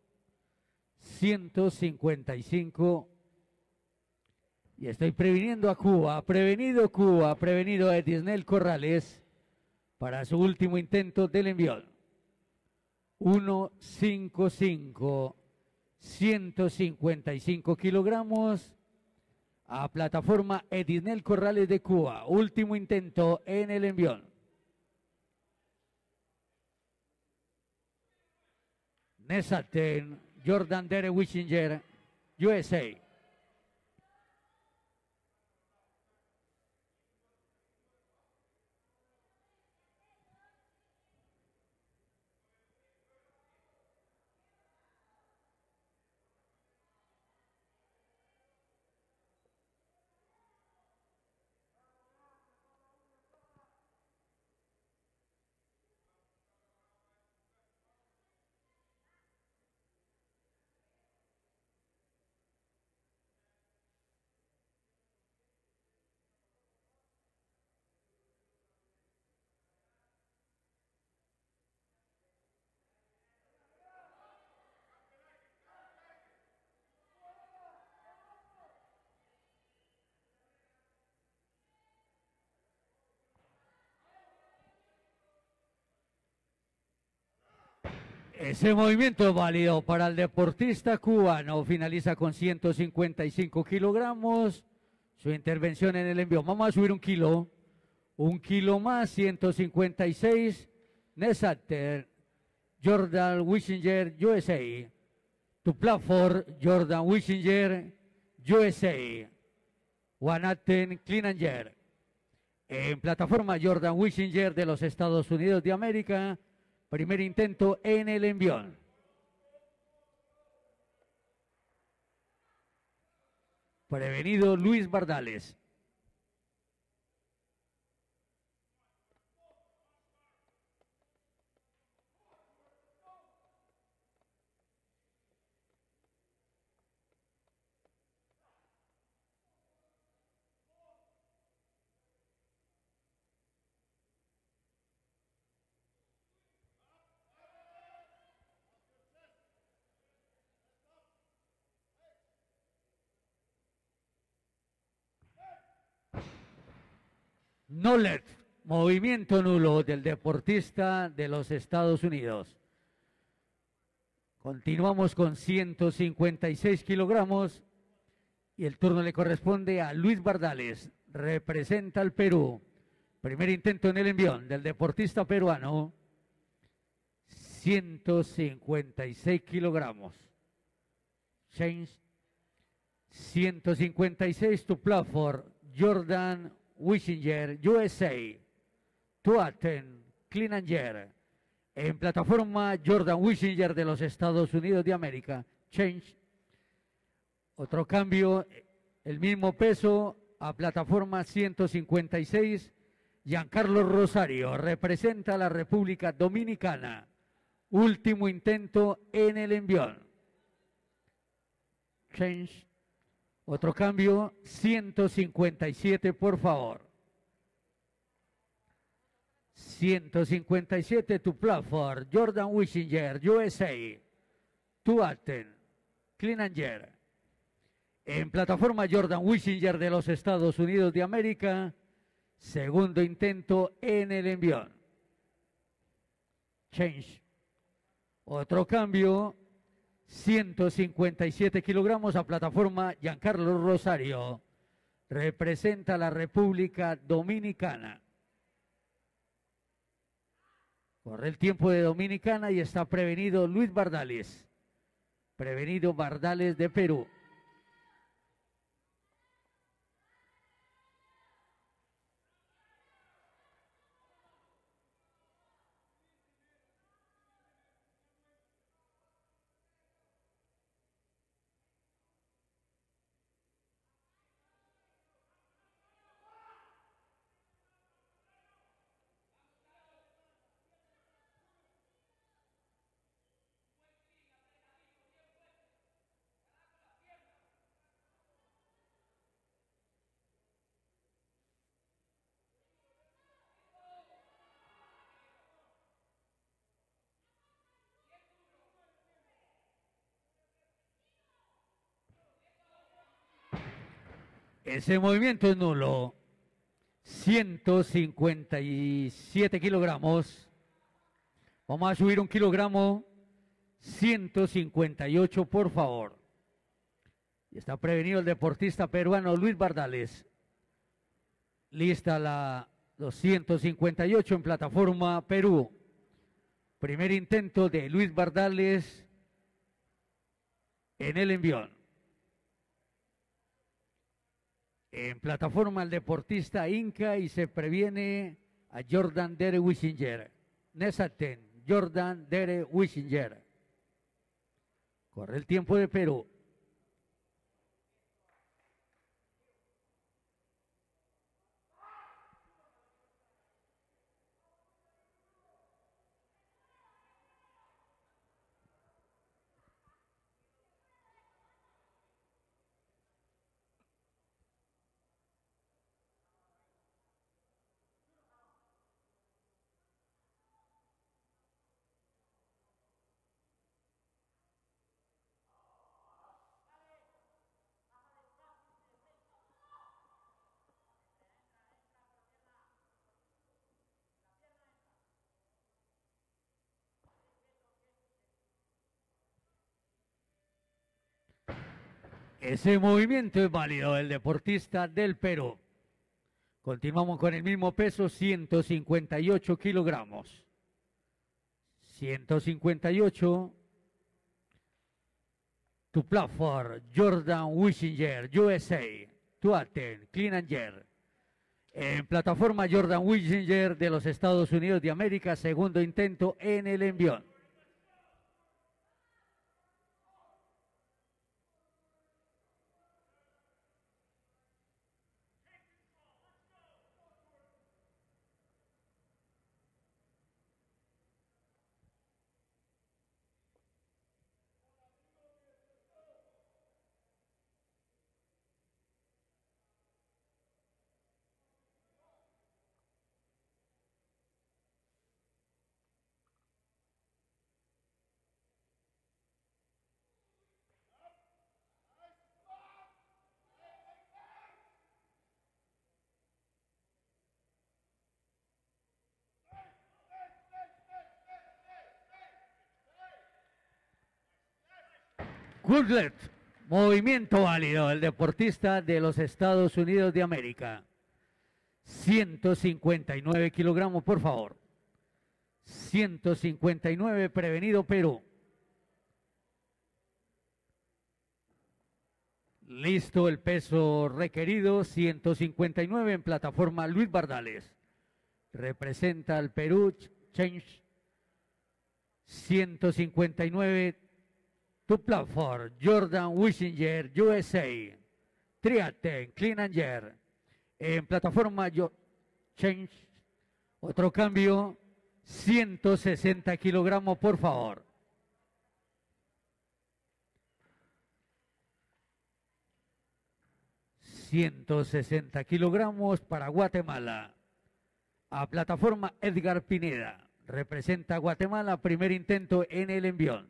155. Y estoy previniendo a Cuba. Prevenido Cuba, prevenido Edisnel Corrales para su último intento del envión. 155. 155 kilogramos. A plataforma Edisnel Corrales de Cuba. Último intento en el envión. Nesaten, Jordan Derek Wishinger, USA. Ese movimiento es válido para el deportista cubano. Finaliza con 155 kilogramos. Su intervención en el envío. Vamos a subir un kilo. Un kilo más, 156. Nesater, Jordan Wishinger, USA. Tu platform, Jordan Wishinger, USA. Wanaten, Clean and Jerk. En plataforma, Jordan Wishinger de los Estados Unidos de América. Primer intento en el envión. Prevenido Luis Bardales. No let, movimiento nulo del deportista de los Estados Unidos. Continuamos con 156 kilogramos y el turno le corresponde a Luis Bardales. Representa al Perú. Primer intento en el envión del deportista peruano. 156 kilogramos. Change. 156 to platform. Jordan Wishinger, USA. Tuaten, Clean and Jerk. En plataforma, Jordan Wishinger de los Estados Unidos de América. Change. Otro cambio, el mismo peso a plataforma 156. Giancarlo Rosario representa a la República Dominicana. Último intento en el envión. Change. Otro cambio, 157, por favor. 157, tu platform, Jordan Wishinger, USA. Tuaten, Clean and Jerk. En plataforma, Jordan Wishinger de los Estados Unidos de América. Segundo intento en el envión. Change. Otro cambio, 157 kilogramos a plataforma Giancarlo Rosario. Representa a la República Dominicana. Corre el tiempo de Dominicana y está prevenido Luis Bardales. Prevenido Bardales de Perú. Ese movimiento es nulo. 157 kilogramos. Vamos a subir un kilogramo. 158, por favor. Y está prevenido el deportista peruano Luis Bardales. Lista la 258 en plataforma Perú. Primer intento de Luis Bardales en el envión. En plataforma el deportista Inca y se previene a Jordan Dere Wishinger. Nesaten, Jordan Dere Wishinger. Corre el tiempo de Perú. Ese movimiento es válido, el deportista del Perú. Continuamos con el mismo peso, 158 kilogramos. 158. To platform, Jordan Wishinger, USA. To attend, clean and jerk. En plataforma Jordan Wishinger de los Estados Unidos de América, segundo intento en el envión. Goodlet, movimiento válido, el deportista de los Estados Unidos de América. 159 kilogramos, por favor. 159, prevenido Perú. Listo el peso requerido, 159 en plataforma Luis Bardales. Representa al Perú, change. 159. To platform, Jordan Wishinger, USA. Triaten, clean and jerk. En plataforma, change. Otro cambio, 160 kilogramos, por favor. $160 kilogramos para Guatemala. A plataforma Edgar Pineda. Representa a Guatemala, primer intento en el envión.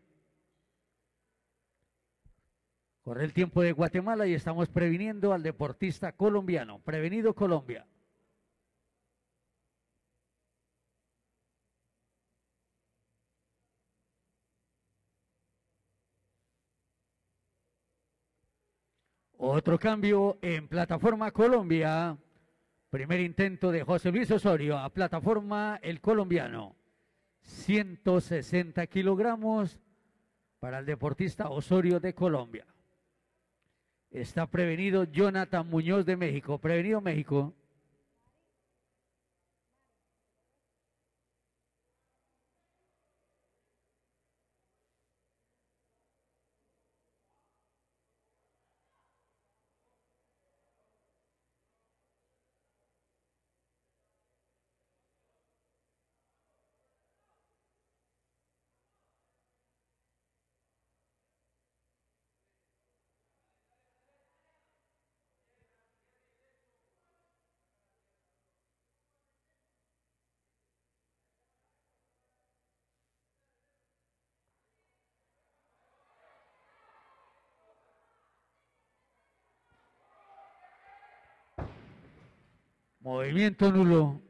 Corre el tiempo de Guatemala y estamos previniendo al deportista colombiano. Prevenido Colombia. Otro cambio en plataforma Colombia. Primer intento de José Luis Osorio a plataforma el colombiano. 160 kilogramos para el deportista Osorio de Colombia. Está prevenido Jonathan Muñoz de México. Prevenido México. Movimiento nulo.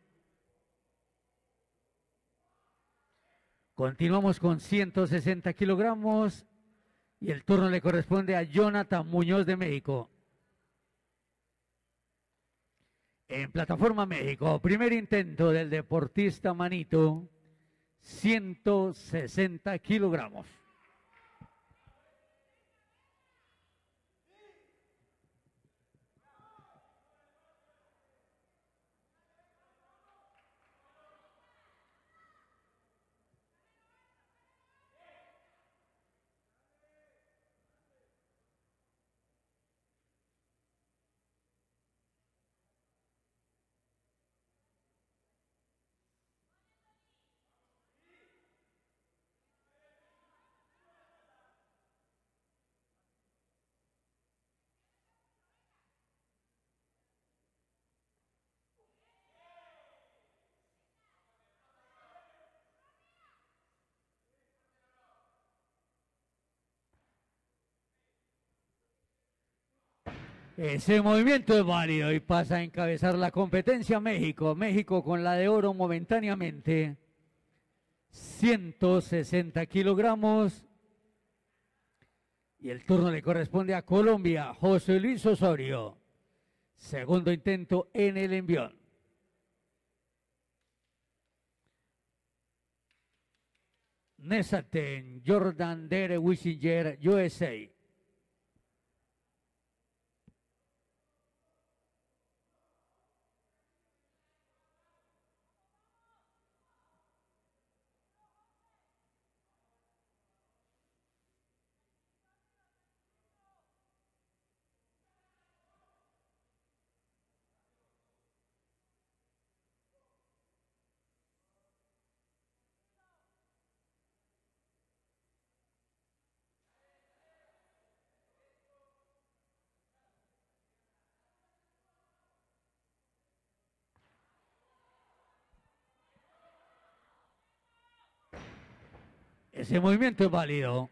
Continuamos con 160 kilogramos y el turno le corresponde a Jonathan Muñoz de México. En plataforma México, primer intento del deportista Manito, 160 kilogramos. Ese movimiento es válido y pasa a encabezar la competencia México. México con la de oro momentáneamente. 160 kilogramos. Y el turno le corresponde a Colombia, José Luis Osorio. Segundo intento en el envión. Nesaten, Jordan Dere Wissinger, USA. Ese movimiento es válido.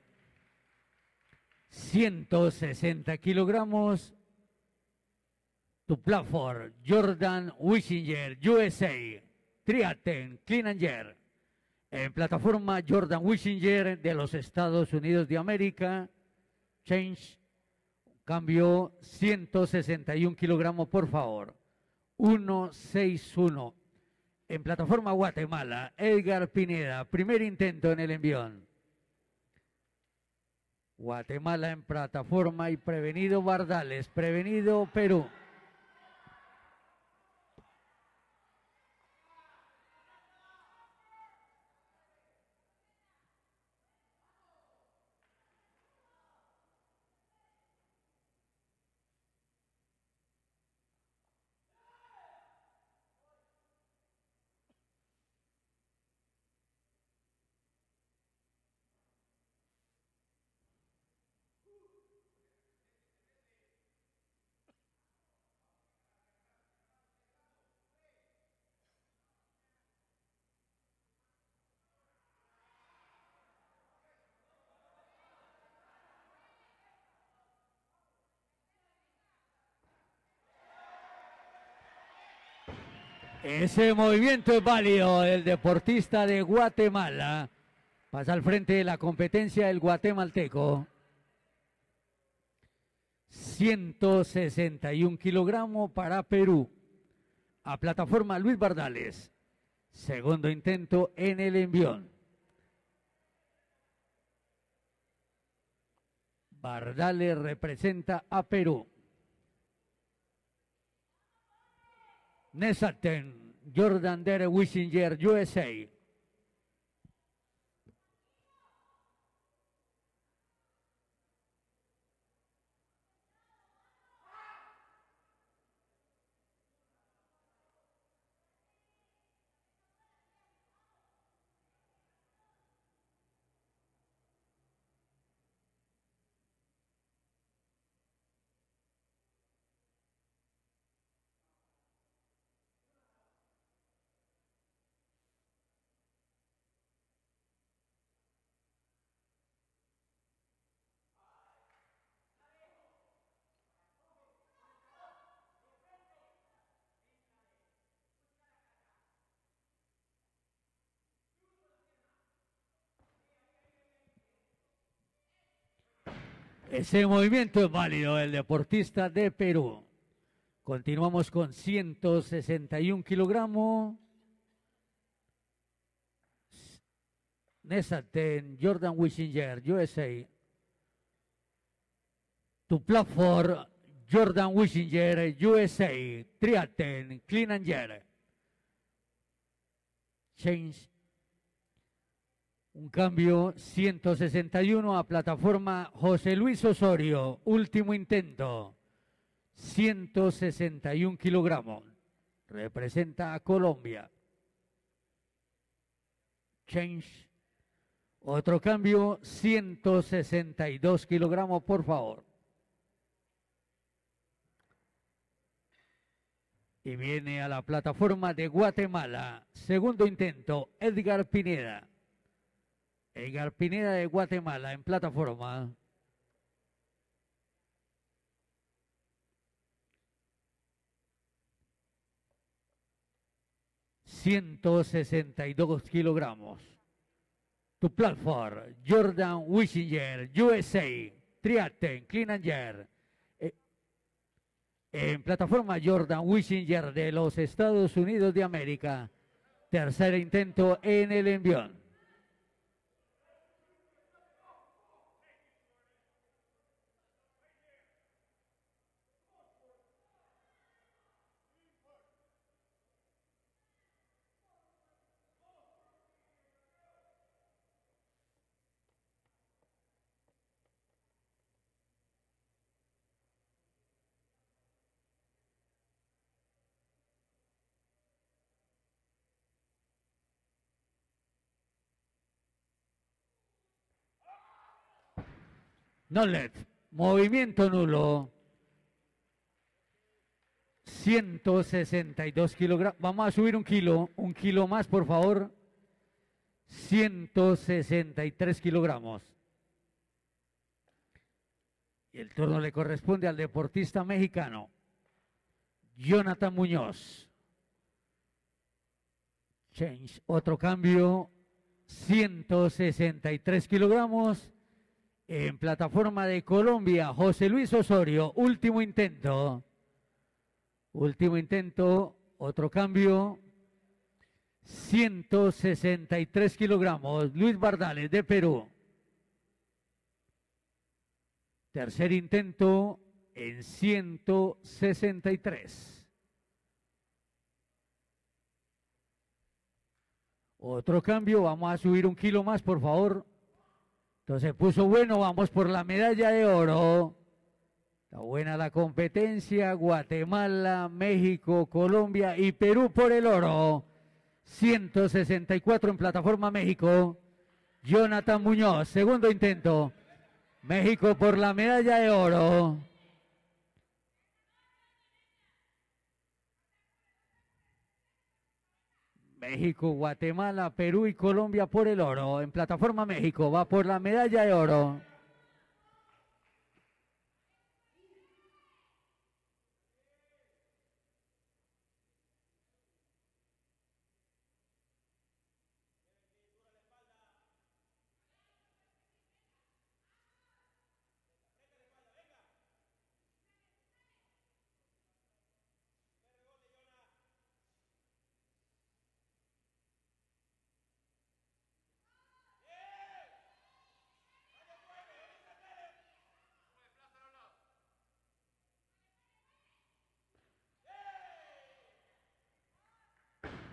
160 kilogramos. Tu platform, Jordan Wissinger, USA. Triaten, Clean and Jerk. En plataforma, Jordan Wissinger de los Estados Unidos de América. Change. Cambio 161 kilogramos, por favor. 161. En plataforma Guatemala, Edgar Pineda, primer intento en el envión. Guatemala en plataforma y prevenido Bardales, prevenido Perú. Ese movimiento es válido. El deportista de Guatemala pasa al frente de la competencia el guatemalteco. 161 kilogramos para Perú. A plataforma Luis Bardales. Segundo intento en el envión. Bardales representa a Perú. Nesaten, Jordan Dere Wissinger, USA. Ese movimiento es válido, el deportista de Perú. Continuamos con 161 kilogramos. Nesaten, Jordan Wissinger, USA. To platform, Jordan Wissinger, USA. Triaten, clean and jerk. Change. Un cambio, 161 a plataforma José Luis Osorio. Último intento. 161 kilogramos. Representa a Colombia. Change. Otro cambio, 162 kilogramos, por favor. Y viene a la plataforma de Guatemala. Segundo intento, Edgar Pineda. Edgar Pineda de Guatemala en plataforma. ...162 kilogramos. To platform, Jordan Wissinger, USA, Triaten, clean and jerk. En plataforma Jordan Wissinger de los Estados Unidos de América. Tercer intento en el envión. No LED, movimiento nulo. 162 kilogramos. Vamos a subir un kilo más, por favor. 163 kilogramos. Y el turno le corresponde al deportista mexicano, Jonathan Muñoz. Change, otro cambio, 163 kilogramos. En plataforma de Colombia, José Luis Osorio, último intento. Último intento, otro cambio, 163 kilogramos, Luis Bardales de Perú. Tercer intento en 163. Otro cambio, vamos a subir un kilo más, por favor. Entonces puso bueno, vamos por la medalla de oro. Está buena la competencia, Guatemala, México, Colombia y Perú por el oro. 164 en plataforma México. Jonathan Muñoz, segundo intento. México por la medalla de oro. México, Guatemala, Perú y Colombia por el oro. En plataforma México va por la medalla de oro.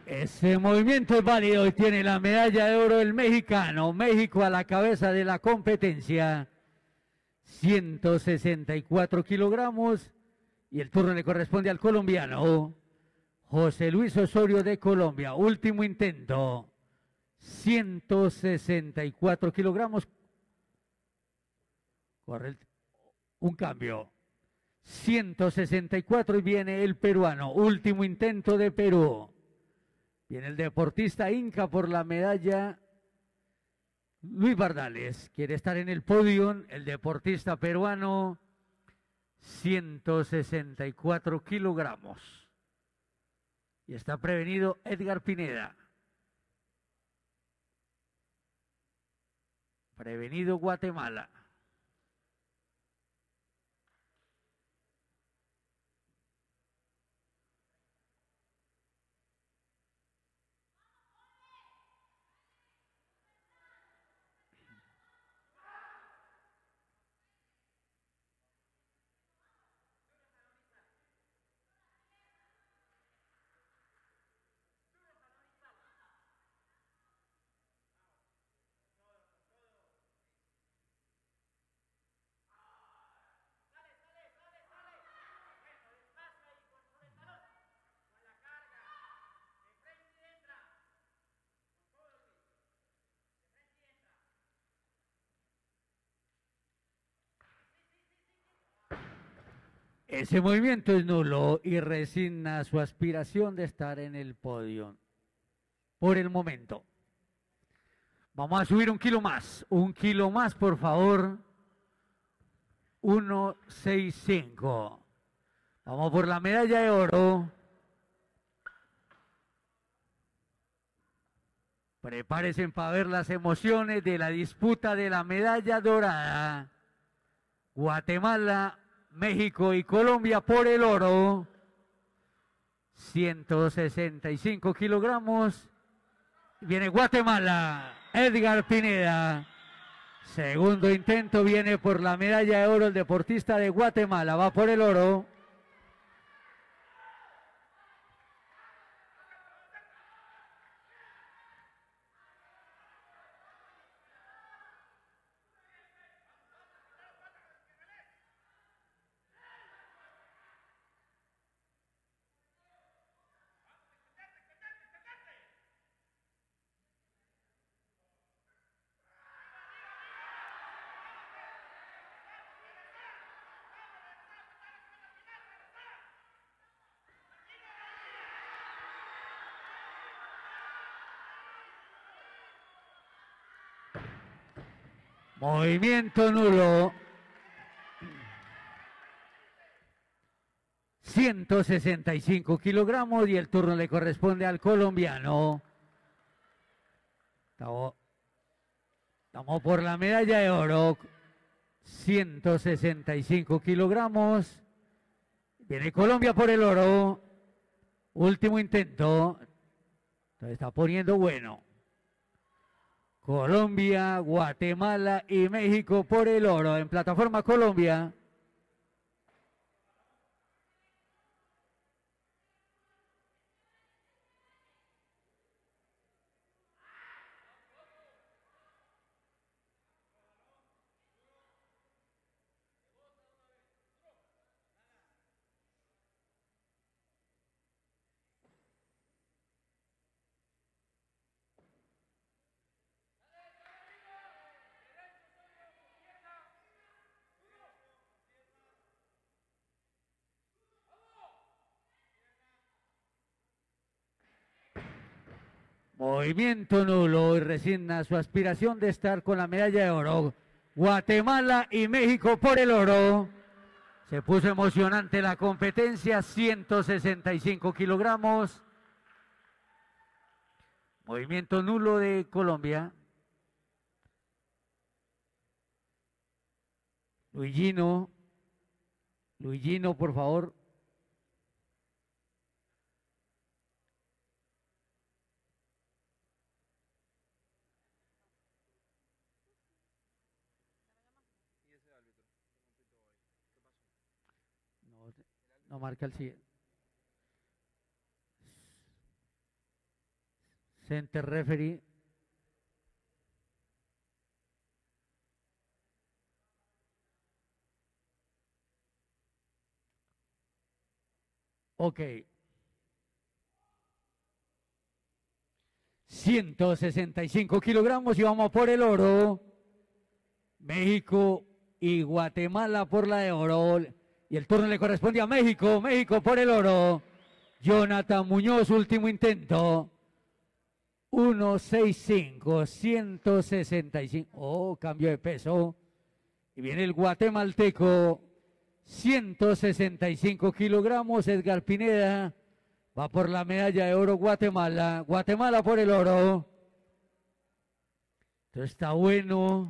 Ese movimiento es válido y tiene la medalla de oro el mexicano. México a la cabeza de la competencia. 164 kilogramos. Y el turno le corresponde al colombiano José Luis Osorio de Colombia. Último intento. 164 kilogramos. Corre un cambio. 164 y viene el peruano. Último intento de Perú. Viene el deportista inca por la medalla. Luis Bardales quiere estar en el podio. El deportista peruano. 164 kilogramos. Y está prevenido Edgar Pineda. Prevenido Guatemala. Ese movimiento es nulo y resigna su aspiración de estar en el podio. Por el momento. Vamos a subir un kilo más, por favor. 165. Vamos por la medalla de oro. Prepárense para ver las emociones de la disputa de la medalla dorada. Guatemala, México y Colombia por el oro. 165 kilogramos. Viene Guatemala, Edgar Pineda. Segundo intento, viene por la medalla de oro el deportista de Guatemala. Va por el oro. Movimiento nulo. 165 kilogramos y el turno le corresponde al colombiano. Estamos por la medalla de oro. 165 kilogramos. Viene Colombia por el oro. Último intento. Se está poniendo bueno. Colombia, Guatemala y México por el oro. En plataforma Colombia. Movimiento nulo y resigna su aspiración de estar con la medalla de oro. Guatemala y México por el oro. Se puso emocionante la competencia, 165 kilogramos. Movimiento nulo de Colombia. Luigino, por favor. No marca el siguiente. Center referee. Ok. 165 kilogramos y vamos por el oro. México y Guatemala por la de oro. Y el turno le corresponde a México. México por el oro. Jonathan Muñoz, último intento. 165, 165. Oh, cambio de peso. Y viene el guatemalteco. 165 kilogramos. Edgar Pineda va por la medalla de oro Guatemala. Guatemala por el oro. Esto está bueno.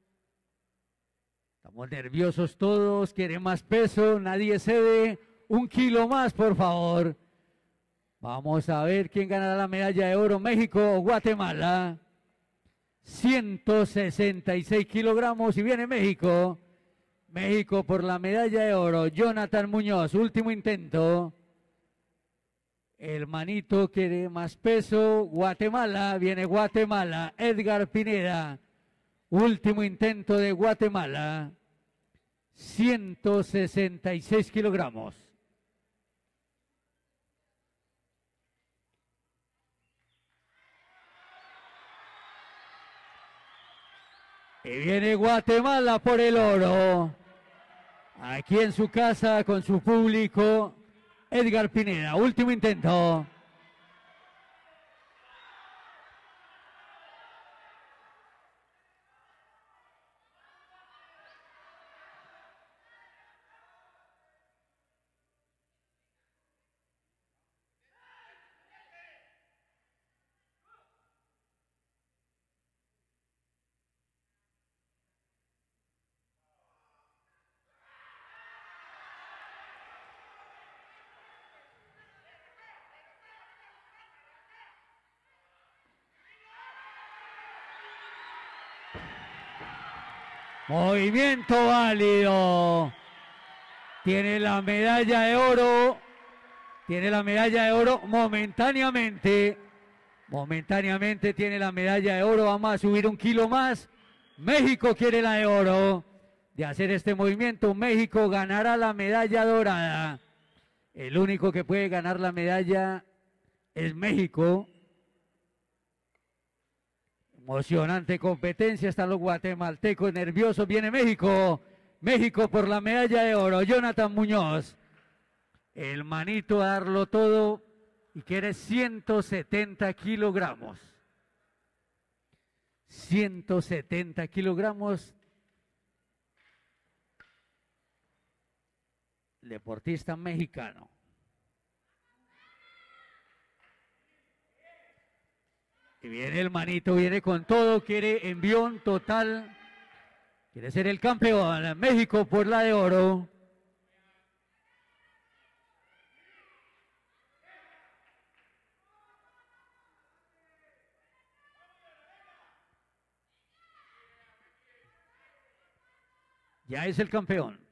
Estamos nerviosos todos. Quiere más peso. Nadie cede. 1 kilo más, por favor. Vamos a ver quién ganará la medalla de oro, México o Guatemala. 166 kilogramos y viene México. México por la medalla de oro. Jonathan Muñoz, último intento. El manito quiere más peso. Guatemala, viene Guatemala. Edgar Pineda, último intento de Guatemala. 166 kilogramos. Y viene Guatemala por el oro. Aquí en su casa con su público. Edgar Pineda, último intento. Movimiento válido. Tiene la medalla de oro. Tiene la medalla de oro momentáneamente. Momentáneamente tiene la medalla de oro. Vamos a subir 1 kilo más. México quiere la de oro. De hacer este movimiento, México ganará la medalla dorada. El único que puede ganar la medalla es México. Emocionante competencia, están los guatemaltecos nerviosos, viene México. México por la medalla de oro, Jonathan Muñoz. El manito a darlo todo y quiere 170 kilogramos. 170 kilogramos. Deportista mexicano. Y viene el manito, viene con todo, quiere envión total, quiere ser el campeón. México por la de oro. Ya es el campeón.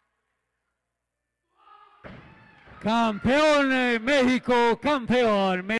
Campeón México, campeón.